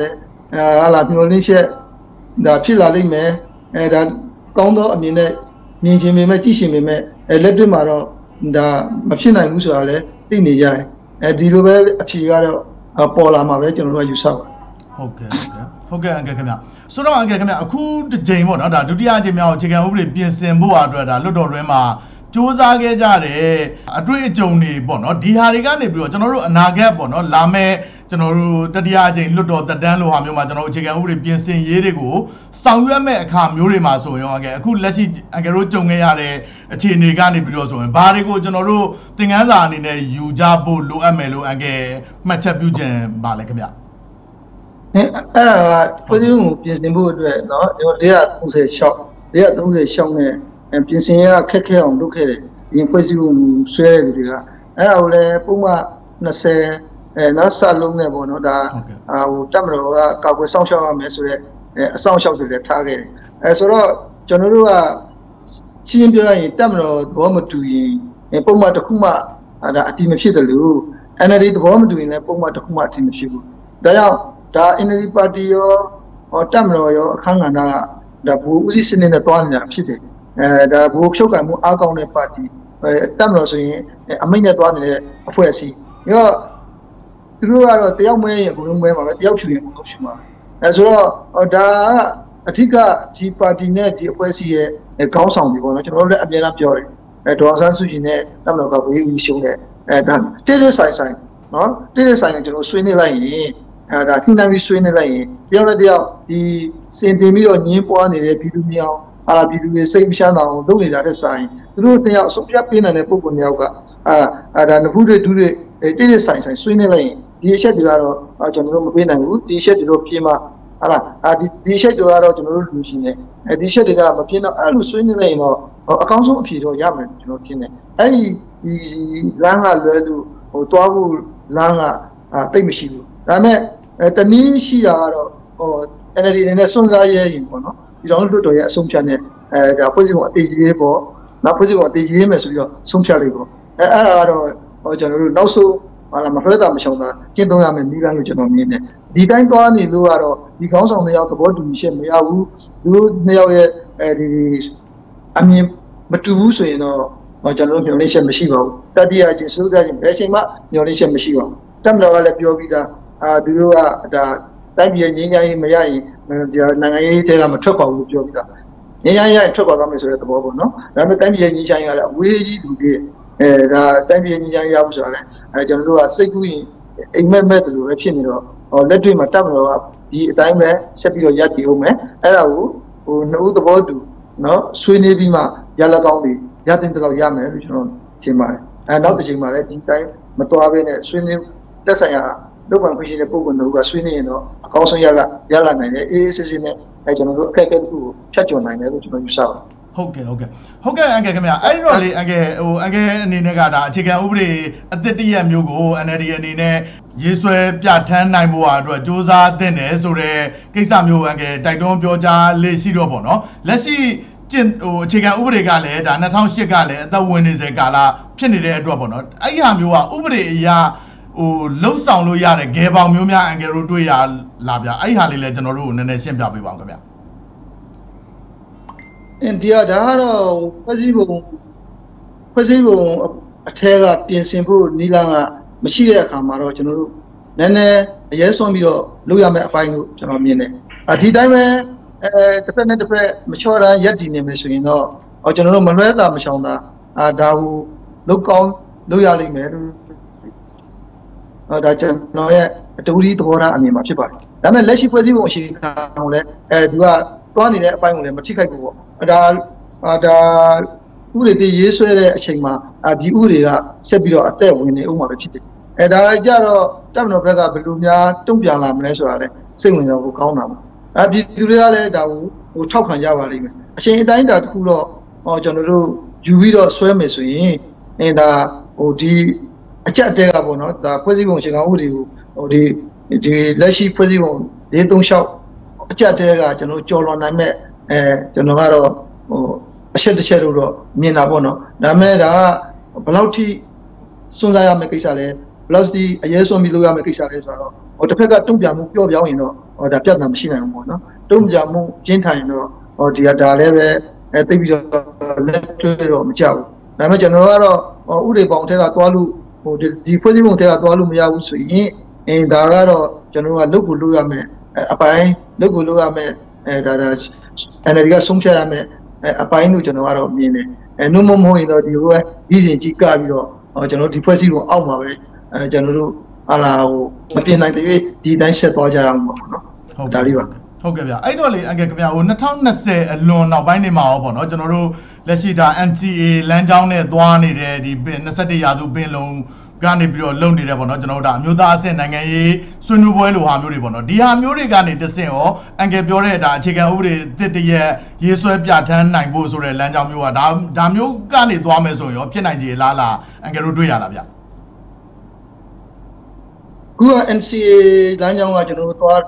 လာမျောလင်းချက်ဒါဖြစ်လာလိမ့်မယ်ဒါကောင်းသောအမြင်နဲ့မြင်ချင်းပေမဲ့ကြည့်ရှင်ပေမဲ့လက်တွေ့မှာတော့ဒါမဖြစ်နိုင်ဘူးဆိုတာလည်းသိနေရတယ်ဒီလိုပဲအဖြေကတော့ပေါ်လာမှာပဲကျွန်တော်တို့ကယူဆပါဟုတ်ကဲ့အန်ကယ်ခင်ဗျဆိုတော့အန်ကယ်ခင်ဗျအခုတစ်ကြိမ်ပေါ့နော်ဒါဒုတိယအကြိမ်မြောက်အခြေခံဥပဒေပြင်ဆင်ဖို့အတွက်ဒါလွတ်တော်တွင်မှာစူးစမ်းခဲ့ကြတယ်အတွေ့အကြုံတွေပေါ့နော်ဒီဟာတွေကနေပြီးတော့ကျွန်တော်တို့အနာဂတ်ပေါ့နော်လာမဲ့ကျွန်တော်တို့တတိယအကြိမ်လွတ်တော်သက်တမ်းလိုဟာမျိုးမှာကျွန်တော်တို့အခြေခံဥပဒေပြင်ဆင်ရေးတွေကိုဆောင်ရွက်မဲ့အခါမျိုးတွေမှာဆိုရင်အန်ကယ်အခုလက်ရှိအန်ကယ်တို့ကြုံခဲ့ရတဲ့အခြေအနေကနေပြီးတော့ဆိုရင်ဘာတွေကိုကျွန်တော်တို့သင်ခန်းစာအနေနဲ့ယူကြဖို့လိုအပ်မယ်လို့အန်ကယ်မှတ်ချက်ပြုခြင်းပါလဲခင်ဗျအဲ့ဒါကဖွဲ့စည်းပုံပြင်ဆင်ဖို့အတွက်เนาะကျွန်တော်436နဲ့ပြင်ဆင်ရခက်ခဲအောင်လုပ်ခဲ့တယ်ဒီဖွဲ့စည်းပုံဆွဲတဲ့လူတွေကအဲ့ဒါကိုလည်းပုံမှန်20နောက်စလုံးနဲ့ပေါ့နော်ဒါဟိုတက်မတော်ကကောက်ွယ်စောင့်ရှောက်ရမယ်ဆိုတော့အဆောင်ရှောက်တွေလည်းထားခဲ့တယ်ဆိုတော့ကျွန်တော်တို့ကရှင်းပြရရင်တက်မတော်သဘောမတူရင်ပုံမှန်တစ်ခုမှဒါအတိမဖြစ်တယ်လို့ NLD သဘောမတူရင်လည်းပုံမှန်တစ်ခုမှအတိမဖြစ်ဘူးဒါကြောင့်ဒါ NLD ပါတီရောတက်မတော်ရောအခန်းကဏ္ဍကဒါဘူဦးစီးစနစ်နဲ့တွားနေတာဖြစ်တယ်ဒါဘူချုပ်ကံမှုအားကောင်းတဲ့ပါတီတက်မလို့ဆိုရင်အမိန့်နဲ့တွားနေတဲ့အဖွဲ့အစည်းပြီးတော့သူတို့ကတော့တယောက်မဲရင်အကုန်လုံးမဲပါပဲတယောက်ဖြူရင်အကုန်လုံးဖြူပါဆိုတော့ဒါအထက်ကဒီပါတီနဲ့ဒီအဖွဲ့အစည်းရဲ့ခေါင်းဆောင်တွေပေါ့နော်ကျွန်တော်တို့လည်းအမြဲတမ်းပြောတယ်ဒေါ်ဆန်းစုကြည်နဲ့တက်မလို့ကဝေးဦးရှုံးတဲ့ဒါတိဆိုင်နော်တိဆိုင်ကျွန်တော်ဆွေးနွေးလိုက်ရင်ဒါသင်တန်းပြီးဆွေးနွေးလိုက်ရင်တယောက်နဲ့တယောက်ဒီစင်တင်ပြီးတော့ညင်းပွားနေတဲ့ပြည်သူမျိုးပြည်သူတွေစိတ်မချမ်းသာအောင်လုပ်နေတာတဲ့ဆိုင်သူတို့တယောက်အဆုံးဖြတ်ပေးနိုင်တဲ့ပုံစံမျိုးကဒါနဖူးတွေဒူးတွေတိဆိုင်ဆွေးနွေးလိုက်ရင်ဒီအချက်တွေကတော့ကျွန်တော်တို့မပေးနိုင်ဘူးဒီအချက်တွေတော့ပြင်မှာဒီအချက်တွေကတော့ကျွန်တော်တို့လူရှင်နေဒီအချက်တွေကမပြင်တော့အဲ့လိုဆွေးနွေးလိုက်ရင်တော့အကောင်းဆုံးအဖြေတော့ရမယ်ကျွန်တော်ထင်တယ်အဲ့ဒီလမ်းကလွဲလို့တွားဖို့လမ်းကတိတ်မရှိဘူးဒါပေမဲ့တနည်းရှိတာကတော့NLD အနေနဲ့စွန့်စားရဲရင်ပေါ့နော်ဒီတော့လွတ်တော်ရဲ့အဆုံးဖြတ်နဲ့ဒါဖွဲ့စည်းပုံအသေးရေးပေါ့နောက်ဖွဲ့စည်းပုံအသေးရေးမယ်ဆိုပြီးတော့ဆုံးဖြတ်လိုက်ပေါ့အဲ့ဒါကတော့ကျွန်တော်တို့နောက်ဆုံးမလွှဲတာမရှောင်တာကျင့်သုံးရမယ်နည်းလမ်းလို့ကျွန်တော်မြင်တယ်ဒီတိုင်းသွားနေလို့ကတော့ဒီခေါင်းဆောင်တွေရောက်သဘောတူညီချက်မရဘူးသူတို့နှစ်ယောက်ရဲ့ဒီအမြင်မတူဘူးဆိုရင်တော့ကျွန်တော်တို့မျှော်လင့်ချက်မရှိပါဘူးတတိယချင်းစိုးကြချင်းဘယ်ချိန်မှမျှော်လင့်ချက်မရှိပါဘူးတက်မတော်ကလည်းပြောပြီးသားသူတို့ကဒါတိုင်းပြည်ငြိမ်းချမ်းရေးမရရင်နိုင်ငံရေးတွေကမထွက်ပါဘူးလို့ပြောပြီးသားငြိမ်းချမ်းရေးထွက်သွားမယ်ဆိုတဲ့သဘောပေါ့နော်ဒါပေမဲ့တိုင်းပြည်ငြိမ်းချမ်းရေးကလည်းအဝေးကြီးလူတွေဒါတိုင်းပြည်ငြိမ်းချမ်းရေးရဖို့ဆိုတာလည်းကျွန်တော်တို့ကစိတ်ကူးရင်အိမ်မက်တယ်လို့ပဲဖြစ်နေတော့လက်တွေ့မှာတက်မတော်ကဒီအတိုင်းပဲဆက်ပြီးတော့ရပ်တည်အောင်မယ်အဲ့ဒါကိုနှစ်ဦးသဘောတူနော်ဆွေးနွေးပြီးမှရလက်ကောင်းတွေရတဲ့တော့ရမယ်လို့ကျွန်တော်ထင်ပါတယ်နောက်တစ်ချိန်မှာလည်းဒီတိုင်းမတော်ဘဲနဲ့ဆွေးနွေးတက်ဆိုင်ရာလုပ်ပိုင်ခွင့်ရှိတဲ့ပုံစံတို့ကဆွေးနွေးရင်တော့အကောင်းဆုံးရလာနိုင်တယ်အေးစစ်စစ်နဲ့ကျွန်တော်တို့အခက်အခဲတစ်ခုကိုဖြတ်ကျော်နိုင်တယ်လို့ကျွန်တော်ယူဆပါတယ်ဟုတ်ကဲ့အန်ကယ်ခင်ဗျအဲ့ဒီတော့လေအန်ကယ်အနေနဲ့ကဒါအခြေခံဥပဒေအသစ်တရက်မျိုးကို NLD အနေနဲ့ရေးဆွဲပြဋ္ဌာန်းနိုင်ဖို့အတွက်စ조사သင့်တယ်ဆိုတဲ့ကိစ္စမျိုးအန်ကယ်တိုက်တွန်းပြောကြားလေးရှိတော့ပေါ့နော်လက်ရှိအခြေခံဥပဒေကလည်းဒါ2008ကလည်းအသက်ဝင်နေစေကာလဖြစ်နေတဲ့အတွက်ပေါ့နော်အဲ့ဒီဟာမျိုးကဥပဒေအရာလှုပ်ဆောင်လို့ရတဲ့ဂယ်ပေါင်မျိုးများအန်ကယ်တို့တွေ့ရလာဗျအဲ့ဒီဟာလေးလည်းကျွန်တော်တို့နည်းနည်းရှင်းပြပေးပါဦးခင်ဗျဒီဒါကတော့ဖွဲ့စည်းပုံအထက်ကပြင်ဆင်ဖို့နီလန်းကမရှိတဲ့အခါမှာတော့ကျွန်တော်တို့နည်းနည်းအရေးဆုံးပြီးတော့လုပ်ရမယ့်အပိုင်းကိုကျွန်တော်မြင်တယ်ဒီတိုင်းပဲတစ်ဖက်နဲ့တစ်ဖက်မချော်ရန်ရက်တည်နေမယ်ဆိုရင်တော့ကျွန်တော်တို့မလွဲတာမရှောင်တာဒါကိုလုပ်ကောင်းလုပ်ရလိမ့်မယ်လို့ဒါကျွန်တော်ရဲ့အတူတူသဘောထားအမြင်မှာဖြစ်ပါတယ်ဒါပေမဲ့လက်ရှိဖွဲ့စည်းပုံအခြေခံကိုလည်းသူကတွားနေတဲ့အပိုင်းကိုလည်းမထိခိုက်ဘူးပေါ့ဒါဥပဒေတည်ရေးဆွဲတဲ့အချိန်မှာဒီဥပဒေကဆက်ပြီးတော့အသက်ဝင်နေဥပမာပဲဖြစ်တယ်ဒါကြတော့တပ်မတော်ဘက်ကဘယ်လိုများတုံ့ပြန်လာမလဲဆိုတာလည်းစိတ်ဝင်စားဖို့ကောင်းတာပေါ့ပြည်သူတွေကလည်းဒါကိုထောက်ခံကြပါလိမ့်မယ်အချိန်အတိုင်းတာတစ်ခုတော့ကျွန်တော်တို့ယူပြီးတော့ဆွဲမယ်ဆိုရင်ဒါဒီအချက်တဲကပေါ့နော်ဒါဖွဲ့စည်းပုံအခြေခံဥပဒေကိုဒီလက်ရှိဖွဲ့စည်းပုံ436အချက်တဲကကျွန်တော်ကြော်လွန်နိုင်မဲ့ကျွန်တော်ကတော့အချက်တစ်ချက်လို့တော့မြင်တာပေါ့နော်ဒါပေမဲ့ဒါကဘယ်လောက်ထိစွန့်စားရမယ့်ကိစ္စလဲဘယ်လောက်ထိအရေးဆုံးပြီးလုပ်ရမယ့်ကိစ္စလဲဆိုတော့တစ်ဖက်ကတုံ့ပြန်မှုပြော့ပြောင်းရင်တော့ဒါပြဿနာမရှိနိုင်ဘူးပေါ့နော်တုံ့ပြန်မှုကျင်းထိုင်တော့ဒီကဒါလည်းပဲသိပြီးတော့လက်တွေ့တော့မကြောက်ဘူးဒါပေမဲ့ကျွန်တော်ကတော့ဥတွေပေါင်းထက်ကသွားလို့ဒီဖွဲ့စည်းပုံထက်ကသွားလို့မရဘူးဆိုရင်ဒါကတော့ကျွန်တော်ကလုတ်ကိုလုတ်ရမယ်အပိုင်းလုတ်ကိုလုတ်ရမယ်ဒါNLD ကဆုံးဖြတ်ရမယ်အပိုင်းလို့ကျွန်တော်ကတော့မြင်တယ်နှုတ်မဟုတ်ရင်တော့ဒီလိုပဲပြီးစဉ်ကြီးကပြီးတော့ကျွန်တော်ဒီဖွဲ့စည်းပုံအောက်မှာပဲကျွန်တော်တို့ဟာလာဟိုမပြင်နိုင်တဲ့ဒီတိုင်းဆက်သွားကြအောင်ပေါ့နော်ဟုတ်ဒါလေးပါဟုတ်ကဲ့ဗျအဲ့တော့လေအန်ကယ်ခင်ဗျာဟို2020အလွန်နောက်ပိုင်းနေမှာရောပေါ့နော်ကျွန်တော်တို့လက်ရှိဒါ NTA လမ်းကြောင်းနဲ့သွားနေတဲ့ဒီ21ရာစုပင်လုံးကနေပြီးတော့လုံနေတယ်ပေါ့နော်ကျွန်တော်တို့ဒါအမျိုးသားအဆင့်နိုင်ငံရေးဆွေးနွေးပွဲလိုဟာမျိုးတွေပေါ့နော်ဒီဟာမျိုးတွေကနေတဆင့်ရောအန်ကယ်ပြောတဲ့ဒါအခြေခံဥပဒေတစ်တရက်ရေးဆွဲပြဋ္ဌာန်းနိုင်ဖို့ဆိုတဲ့လမ်းကြောင်းမျိုးကဒါမျိုးကနေသွားမယ်ဆိုရင်ရောဖြစ်နိုင်ကြလားအန်ကယ်တို့တွေ့ရလားဗျခုက NCA လမ်းကြောင်းကကျွန်တော်တို့သွား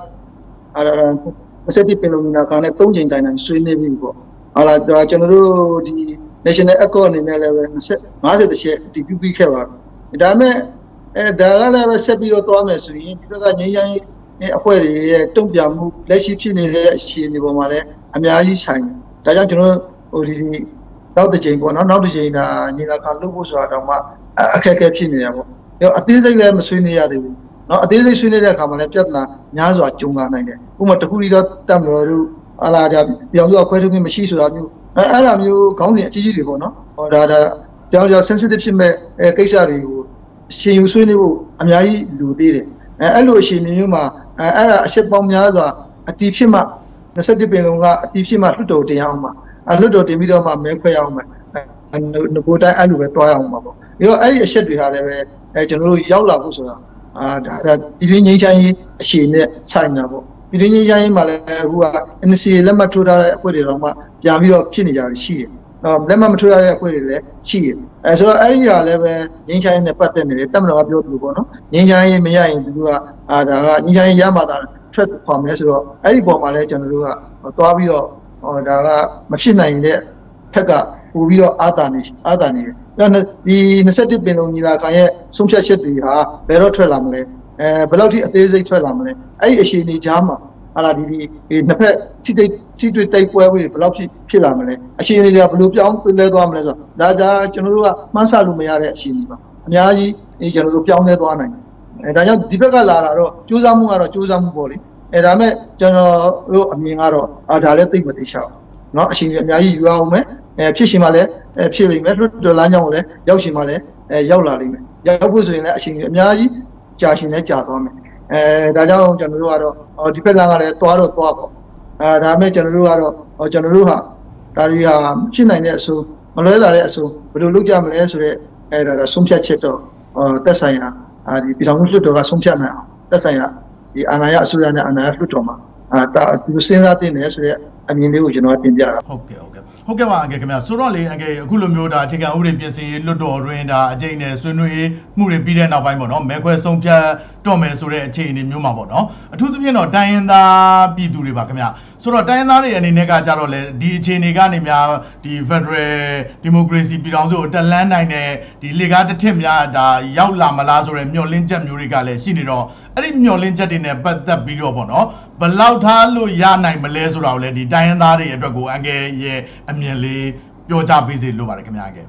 20ပင်လုံညီလာခံနဲ့3ချိန်တိုင်ဆွေးနွေးပြီးပေါ့ဟာလာကျွန်တော်တို့ဒီ National Accord အနေနဲ့လည်းပဲ50ချက်အတည်ပြုပြီးခဲ့ပါဒါပေမဲ့ဒါကလည်းပဲဆက်ပြီးတော့သွားမယ်ဆိုရင်ဒီဘက်ကငြိမ်းချမ်းရေးအဖွဲ့တွေရဲ့တုံ့ပြန်မှုလက်ရှိဖြစ်နေတဲ့အခြေအနေပေါ်မှာလည်းအများကြီးဆိုင်တယ်ဒါကြောင့်ကျွန်တော်ဟိုဒီနောက်တစ်ချိန်ပေါ့နော်နောက်တစ်ချိန်ဒါညီလာခံလုပ်ဖို့ဆိုတာတော့မှအခက်အခဲဖြစ်နေတာပေါ့ရောအသေးစိတ်လည်းမဆွေးနွေးရသေးဘူးနော်အသေးစိတ်ဆွေးနွေးတဲ့အခါမှာလည်းပြဿနာများစွာကြုံလာနိုင်တယ်ဥပမာတစ်ခုတည်းတော့တက်မလို့တို့ဟာလာဒါပြောင်းပြောင်းခွဲထုတ်ခြင်းမရှိဆိုတာမျိုးအဲ့ဒါမျိုးခေါင်းစဉ်အကြီးကြီးတွေပေါ့နော်ဟောဒါပြောင်းပြောင်း sensitive ဖြစ်မဲ့ကိစ္စတွေကိုရှင်ယူဆွေးနွေးဖို့အများကြီးလိုသေးတယ်အဲ့လိုအခြေအနေမျိုးမှာအဲ့ဒါအချက်ပေါင်းများစွာအတီးဖြစ်မှ21ပင်လုံးကအတီးဖြစ်မှလွတ်တော်တင်အောင်မှာလွတ်တော်တင်ပြီးတော့မှမဲခွဲအောင်မှာငကိုတိုင်းအဲ့လိုပဲတွားအောင်မှာပေါ့ပြီးတော့အဲ့ဒီအချက်တွေဟာလည်းပဲကျွန်တော်တို့ရောက်လာဖို့ဆိုတာဒါပြည်တွင်းငြိမ်းချမ်းရေးအခြေနဲ့ဆိုင်တာပေါ့ပြည်တွင်းငြိမ်းချမ်းရေးမှာလည်းအခုက NCA လက်မှတ်ထိုးထားတဲ့အဖွဲ့တွေတော့မှပြန်ပြီးတော့ဖြစ်နေကြတယ်ရှိတယ်လက်မှတ်မထိုးရတဲ့အဖွဲ့တွေလည်းရှိတယ်ဆိုတော့အဲ့ဒီဟာလည်းပဲငြိမ်းချမ်းရေးနဲ့ပတ်သက်နေတယ်တက်မတော်ကပြောသလိုပေါ့နော်ငြိမ်းချမ်းရေးမရရင်သူကဒါကငြိမ်းချမ်းရေးရမှသာထွက်ခွာမယ်ဆိုတော့အဲ့ဒီပုံမှာလည်းကျွန်တော်တို့ကသွားပြီးတော့ဒါကမဖြစ်နိုင်တဲ့ဖက်ကပို့ပြီးတော့အာသာနေတယ်ဒီ21ပင်လုံးညီလာခံရဲ့ဆုံးဖြတ်ချက်တွေဟာဘယ်တော့ထွက်လာမလဲဘယ်လောက်ထိအသေးစိတ်ထွက်လာမလဲအဲ့ဒီအခြေအနေကြားမှာဟာလာဒီနှစ်ဖက်ထိတွေ့တိုက်ပွဲတွေဘယ်လောက်ဖြစ်လာမလဲအခြေအနေတွေကဘယ်လိုပြောင်းလဲသွားမလဲဆိုတော့ဒါကျွန်တော်တို့ကမှန်းဆလို့မရတဲ့အခြေအနေပါအများကြီးကျွန်တော်တို့ပြောင်းလဲသွားနိုင်တယ်ဒါကြောင့်ဒီဘက်ကလာတာတော့စူးစမ်းမှုကတော့စူးစမ်းမှုပေါ့လေဒါမဲ့ကျွန်တော်တို့အမြင်ကတော့ဒါလည်းသိမသိချောက်เนาะအခြေအနေအများကြီးယူအောင်မယ်ဖြစ်ရှင်မှလည်းဖြစ်လိမ့်မယ်လွတ်တော်လမ်းကြောင်းကိုလည်းရောက်ရှင်မှလည်းရောက်လာလိမ့်မယ်ရောက်ဖို့ဆိုရင်လည်းအခြေအနေအများကြီးကြာရှင်လည်းကြာသွားမယ်ဒါကြောင့်ကျွန်တော်တို့ကတော့ဒီဘက်လမ်းကလည်းသွားပေါ့ဒါမဲ့ကျွန်တော်တို့ကတော့ကျွန်တော်တို့ဟာဒါတွေဟာဖြစ်နိုင်တဲ့အဆိုမလွဲလာတဲ့အဆိုဘယ်လိုလုပ်ကြမလဲဆိုတော့ဒါဆုံးဖြတ်ချက်တော့သက်ဆိုင်ရာဒီပြည်ထောင်စုလွှတ်တော်ကဆုံးဖြတ်နိုင်အောင်သက်ဆိုင်ရာဒီအာဏာရအစိုးရနဲ့အာဏာရလွှတ်တော်မှာဒီစဉ်းစားတင်တယ်ဆိုတဲ့အမြင်လေးကိုကျွန်တော်တင်ပြတာဟုတ်ကဲ့ပါအန်ကယ်ခင်ဗျာဆိုတော့လေအန်ကယ်အခုလိုမျိုးဒါအခြေခံဥပဒေပြင်ဆင်ရေးလွှတ်တော်တွင်ဒါအကျိန်နဲ့ဆွေးနွေးမှုတွေပြီးတဲ့နောက်ပိုင်းပေါ့နော်မဲခွဲဆုံးဖြတ်တော့မယ်ဆိုတဲ့အခြေအနေမျိုးမှာပေါ့နော်အထူးသဖြင့်တော့တိုင်းရင်းသားပြည်သူတွေပါခင်ဗျာဆိုတော့တိုင်းရင်းသားတွေအနေနဲ့ကကြတော့လေဒီအခြေအနေကနေများဒီ Federal Democracy ပြည်ထောင်စုကိုတက်လန်းနိုင်တဲ့ဒီလေကားတစ်ထစ်များဒါရောက်လာမလားဆိုတဲ့မျှော်လင့်ချက်မျိုးတွေကလည်းရှိနေတော့အဲ့ဒီမျှော်လင့်ချက်တွေနဲ့ပတ်သက်ပြီးတော့ပေါ့နော်ဘယ်လောက်ထားလို့ရနိုင်မလဲဆိုတာကိုလည်းဒီတိုင်းရင်းသားတွေအတွက်ကိုအန်ကယ်ရဲ့အမြင်လေးပြောကြပေးစေလိုပါတယ်ခင်ဗျာအန်ကယ်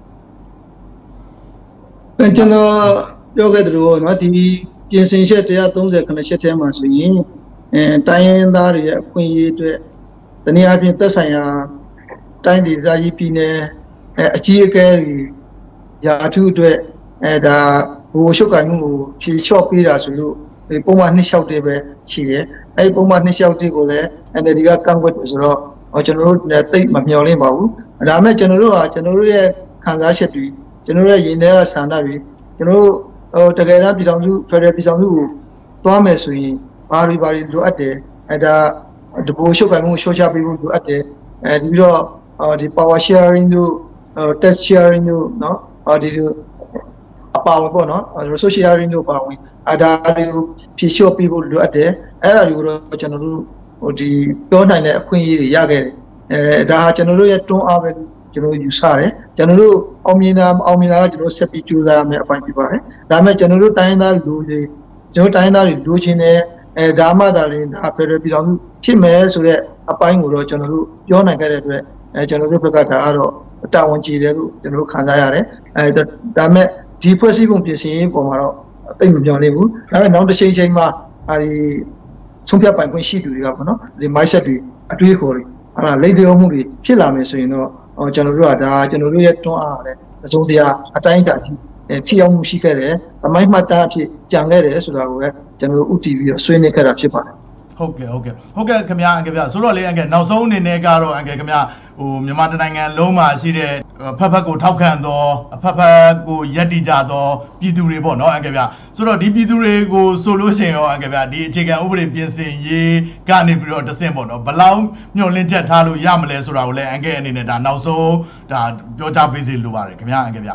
ကျွန်တော်ပြောခဲ့သလိုเนาะဒီပြင်ဆင်ချက်139ချက်ထဲမှာဆိုရင်တိုင်းရင်းသားတွေရဲ့အခွင့်အရေးအတွက်တနည်းအားဖြင့်သက်ဆိုင်ရာတိုင်းဒေသကြီးပြည်နယ်အကြီးအကဲတွေရာထူးအတွက်ဒါဘိုးရှုပ်ကိုင်မှုကိုဖြေလျှော့ပေးတာဆိုလို့ပုံမှန်261ပဲရှိတယ်အဲဒီပုံမှန်261ကိုလည်း NLD ကကန့်ကွက်တယ်ဆိုတော့ကျွန်တော်တို့တိတ်မမျှော်လင့်ပါဘူးဒါပေမဲ့ကျွန်တော်တို့ရဲ့ခံစားချက်တွေကျွန်တော်တို့ရဲ့ရင်းနှီးဆန္ဒတွေကျွန်တော်တို့တကယ်တမ်းပြည်ထောင်စု Federal ပြည်ထောင်စုကိုတွားမယ်ဆိုရင်ဘာတွေလိုအပ်တယ်ဒါတဘိုးရှုပ်ကိုင်မှုရှော့ချပေးဖို့လိုအပ်တယ်ဒီပြီးတော့ဒီ power sharing တို့ test sharing တို့เนาะဒီအပါဝင်ပေါ့နော် resource sharing တို့ပါဝင်ဒါတွေကိုဖြည့်လျှော့ပေးဖို့လိုအပ်တယ်အဲ့ဒါတွေကိုတော့ကျွန်တော်တို့ဒီပြောနိုင်တဲ့အခွင့်အရေးတွေရခဲ့တယ်ဒါဟာကျွန်တော်တို့ရဲ့တွန်းအားပဲကျွန်တော်ယူဆတယ်ကျွန်တော်တို့အောင်မြင်တာကကျွန်တော်ဆက်ပြီးကြိုးစားရမယ့်အပိုင်းဖြစ်ပါတယ်ဒါပေမဲ့ကျွန်တော်တို့တိုင်းသားလူတွေကျွန်တော်တိုင်းသားတွေလိုချင်တယ်ဒါမှသာလျှင်ဒါဖက်ဒရယ်ပြည်ထောင်စုဖြစ်မယ်ဆိုတဲ့အပိုင်းကိုတော့ကျွန်တော်တို့ပြောနိုင်ခဲ့တဲ့အတွက်ကျွန်တော်တို့ဘက်ကဒါကတော့တာဝန်ကြီးတယ်လို့ကျွန်တော်တို့ခံစားရတယ်ဒါမဲ့ဒီဖွဲ့စည်းပုံပြင်ဆင်ရေးပုံမှာတော့တိတ်မပြောနေဘူးဒါပေမဲ့နောက်တစ်ချိန်မှာဒီဆုံးဖြတ်ပိုင်ခွင့်ရှိသူတွေကပေါ့နော်ဒီ mindset တွေအတွေးခေါ်တွေလိမ့်လျောမှုတွေဖြစ်လာမယ်ဆိုရင်တော့ကျွန်တော်တို့ကဒါကျွန်တော်တို့ရဲ့တွန်းအားရတယ်အစုံတရားအတိုင်းအတာကြီးထိရောက်မှုရှိခဲ့တယ်အမိုင်းမှတ်တမ်းအဖြစ်ကြံခဲ့တယ်ဆိုတာကိုပဲကျွန်တော်တို့ဥတီပြီးတော့ဆွေးနွေးခဲ့တာဖြစ်ပါတယ်ဟုတ်ကဲ့ခင်ဗျာအန်ကယ်ဗျာဆိုတော့လေအန်ကယ်နောက်ဆုံးအနေနဲ့ကတော့အန်ကယ်ခင်ဗျာမြန်မာနိုင်ငံလုံးမှာရှိတဲ့ဖက်ကိုထောက်ခံသောဖက်ကိုယက်တီကြသောပြည်သူတွေပေါ့နော်အန်ကယ်ဗျာဆိုတော့ဒီပြည်သူတွေကိုဆိုလို့ရှိရင်ရောအန်ကယ်ဗျာဒီအခြေခံဥပဒေပြင်ဆင်ရေးကနေပြီးတော့တဆင့်ပေါ့နော်ဘလောက်မျှော်လင့်ချက်ထားလို့ရမလဲဆိုတာကိုလည်းအန်ကယ်အနေနဲ့ဒါနောက်ဆုံးဒါပြောကြားပေးစီလိုပါတယ်ခင်ဗျာအန်ကယ်ဗျာ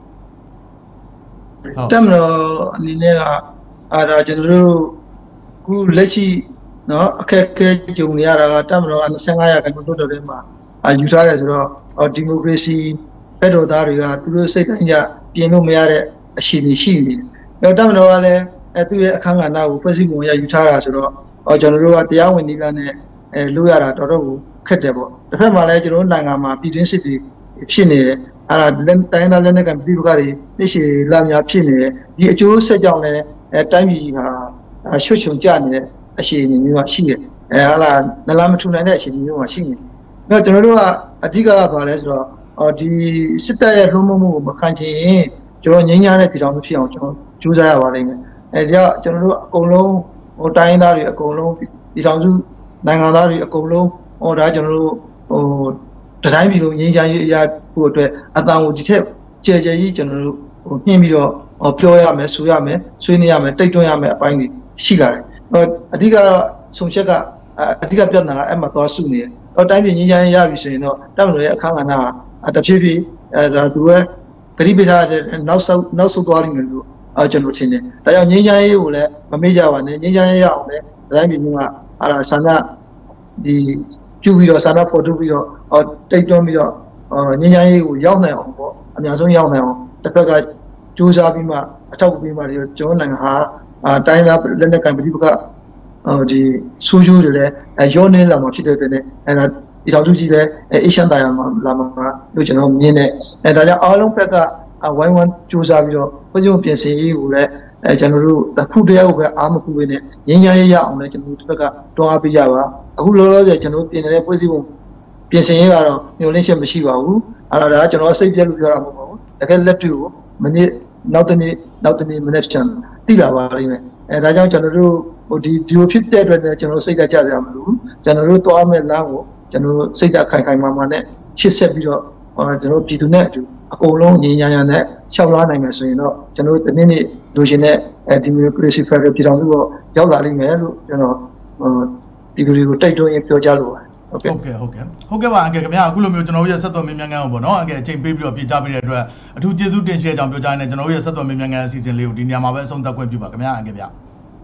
တက်မလို့အနေနဲ့ကဒါကျွန်တော်တို့ခုလက်ရှိနော်အခက်အခဲကြုံနေရတာကတက်မလို့25ရာခိုင်နှုန်းတော်တဲ့မှာယူထားတယ်ဆိုတော့ဒီမိုကရေစီဘက်တော်သားတွေကသူတို့စိတ်တိုင်းကြပြင်လို့မရတဲ့အခြေအနေရှိနေတယ်တက်မလို့ကလည်းသူ့ရဲ့အခမ်းကဏ္ဍကိုဖွဲ့စည်းပုံအရယူထားတာဆိုတော့ကျွန်တော်တို့ကတရားဝင်နည်းလမ်းနဲ့လုပ်ရတာတော်တော်ကိုခက်တယ်ပေါ့တစ်ဖက်မှာလည်းကျွန်တော်တို့နိုင်ငံမှာပြည်တွင်းစစ်တွေဖြစ်နေတယ်တိုင်းသားလက်နက်ကပြည်ပကတွေသိရှိလာများဖြစ်နေတယ်ဒီအကျိုးဆက်ကြောင့်လည်းတိုင်းပြည်ဟာရွှေ့ချုံကျနေတဲ့အခြေအနေမျိုးရှိတယ်နလားမထူနိုင်တဲ့အခြေအနေမျိုးရှိနေတယ်ကျွန်တော်တို့ကအဓိကကဘာလဲဆိုတော့ဒီစစ်တပ်ရဲ့လွှမ်းမိုးမှုကိုမခံချင်ရင်ကျွန်တော်ငြိမ်းချမ်းတဲ့ပြည်ထောင်စုဖြစ်အောင်ကျွန်တော်ကြိုးစားရပါလိမ့်မယ်ဒါကြောင့်ကျွန်တော်တို့အကုန်လုံးတိုင်းသားတွေအကုန်လုံးပြည်ထောင်စုနိုင်ငံသားတွေအကုန်လုံးဒါကျွန်တော်တို့တတိုင်းပြည်လုံးငြိမ်းချမ်းရေးအရာဖို့အတွက်အတန်ကိုဒီထက်ကြဲကြီးကျွန်တော်တို့နှင်းပြီးတော့ပြောရမယ်ဆိုရမယ်ဆွေးနွေးရမယ်တိတ်တွန်းရမယ်အပိုင်းတွေရှိလာတယ်အဓိကတော့ဆုံးချက်ကအဓိကပြဿနာကအဲ့မှာသွားစုနေတယ်တိုင်းပြည်ငြိမ်းချမ်းရေးရပြီဆိုရင်တော့တပ်မတော်ရဲ့အခမ်းကဏ္ဍကတဖြည်းဖြည်းဒါသူရဲ့ဂရိပိထားတဲ့နောက်ဆုတ်သွားလိမ့်မယ်လို့ကျွန်တော်ထင်တယ်ဒါကြောင့်ငြိမ်းချမ်းရေးကိုလည်းမမေ့ကြပါနဲ့ငြိမ်းချမ်းရေးရအောင်လည်းတိုင်းပြည်ကဆန္ဒဒီကျူပြီးတော့ဆန္ဒဖော်ထုတ်ပြီးတော့တိတ်တွန်းပြီးတော့ငြိမ်းချမ်းရေးကိုရောက်နိုင်အောင်ပေါ့အများဆုံးရောက်နိုင်အောင်တစ်ဖက်ကကြိုးစားပြီးမှအထောက်အကူပေးမှကျွန်တော်နိုင်ငံဟာတိုင်းသားလက်နက်ကံပြည်ပကဒီဆိုးကျိုးတွေလည်းရောနေလာမှာဖြစ်တဲ့အတွက်အဲ့ဒါဒီဆောင်စုကြီးလည်းအေရှန်တိုင်မှာလာမှာလို့ကျွန်တော်မြင်တယ်ဒါကြောင့်အားလုံးဘက်ကဝိုင်းဝန်းကြိုးစားပြီးတော့ပြည်စုံပြင်ဆင်ရေးကိုလည်းကျွန်တော်တို့အခုတည်းကပဲအားမကူပေးနဲ့ငြိမ်းချမ်းရေးရအောင်လည်းကျွန်တော်တို့တစ်ဖက်ကတွန်းအားပေးကြပါအခုလောလောဆယ်ကျွန်တော်ပြင်နေတဲ့ပြည်စုံပြင်ဆင်ရေးကတော့ညှို့လင်းချက်မရှိပါဘူးအဲ့ဒါကျွန်တော်စိတ်ပြက်လို့ပြောတာမဟုတ်ပါဘူးတကယ်လက်တွေ့ကိုမနေ့နောက်တနေ့မနေ့ချမ်းသိလာပါလိမ့်မယ်ဒါကြောင့်ကျွန်တော်တို့ဒီလိုဖြစ်တဲ့အတွက်လည်းကျွန်တော်စိတ်ဓာတ်ကြရမလို့ကျွန်တော်တို့သွားမဲ့လမ်းကိုကျွန်တော်တို့စိတ်ဓာတ်ခိုင်မာနဲ့ရှစ်ဆက်ပြီးတော့ကျွန်တော်ပြည်သူနဲ့အတူအကုန်လုံးညီညာညာနဲ့ရှောက်လာနိုင်မယ်ဆိုရင်တော့ကျွန်တော်တို့ဒီနေ့လိုချင်တဲ့ဒီမိုကရေစီဖက်ဒရယ်ပြည်ထောင်စုတော့ရောက်လာလိမ့်မယ်လို့ကျွန်တော်ပြည်သူတွေကိုတိုက်တွန်းရင်ပြောကြားလိုပါတယ်ဟုတ်ကဲ့ပါအန်ကယ်ခင်ဗျာအခုလိုမျိုးကျွန်တော်တို့ရဲ့ဆက်သွယ်မေးမြန်းခန်းကိုပေါ့နော်အန်ကယ်အချိန်ပေးပြီးတော့ပြေချပေးတဲ့အတွက်အထူးကျေးဇူးတင်ရှိတဲ့အကြောင်းပြောကြားနေကျွန်တော်တို့ရဲ့ဆက်သွယ်မေးမြန်းခန်းအစီအစဉ်လေးကိုဒီနေရာမှာပဲအဆုံးသတ်ခွင့်ပြုပါခင်ဗျာအန်ကယ်ဗျာ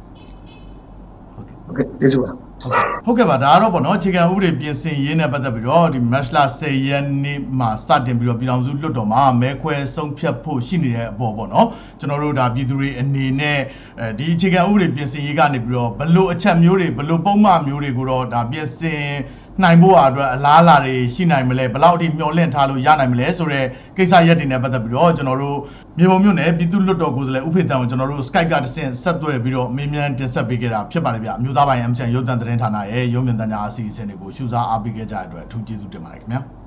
ဟုတ်ကဲ့ကျေးဇူးပါဟုတ်ကဲ့ပါဒါကတော့ပေါ့နော်အခြေခံဥပဒေပြင်ဆင်ရေးနဲ့ပတ်သက်ပြီးတော့ဒီမတ်လ10ရက်နေ့မှာစတင်ပြီးတော့ပြည်ထောင်စုလွှတ်တော်မှာမဲခွဲဆုံးဖြတ်ဖို့ရှိနေတဲ့အပေါ်ပေါ့နော်ကျွန်တော်တို့ဒါပြည်သူတွေအနေနဲ့ဒီအခြေခံဥပဒေပြင်ဆင်ရေးကနေပြီးတော့ဘလို့အချက်မျိုးတွေဘလို့ပုံမှန်မျိုးတွေကိုတော့ဒါပြင်ဆင်နိုင်ဖို့အတွက်အလားအလာတွေရှိနိုင်မလဲဘယ်လောက်အထိမျှော်လင့်ထားလို့ရနိုင်မလဲဆိုတော့ကိစ္စရပ်တွေနဲ့ပတ်သက်ပြီးတော့ကျွန်တော်တို့မြေပုံမြို့နယ်ပြည်သူ့လွှတ်တော်ကိုယ်စားလှယ်ဦးဖေတန်ကိုကျွန်တော်တို့ Skype ကတဆင့်ဆက်သွယ်ပြီးတော့မေးမြန်းတင်ဆက်ပေးခဲ့တာဖြစ်ပါတယ်ဗျအမျိုးသားပိုင်း MCN ရုပ်သံသတင်းဌာနရဲ့ရုံးမြင့်တန်းကြားအစီအစဉ်တွေကိုရှုစားအားပေးခဲ့ကြတဲ့အတွက်အထူးကျေးဇူးတင်ပါတယ်ခင်ဗျာ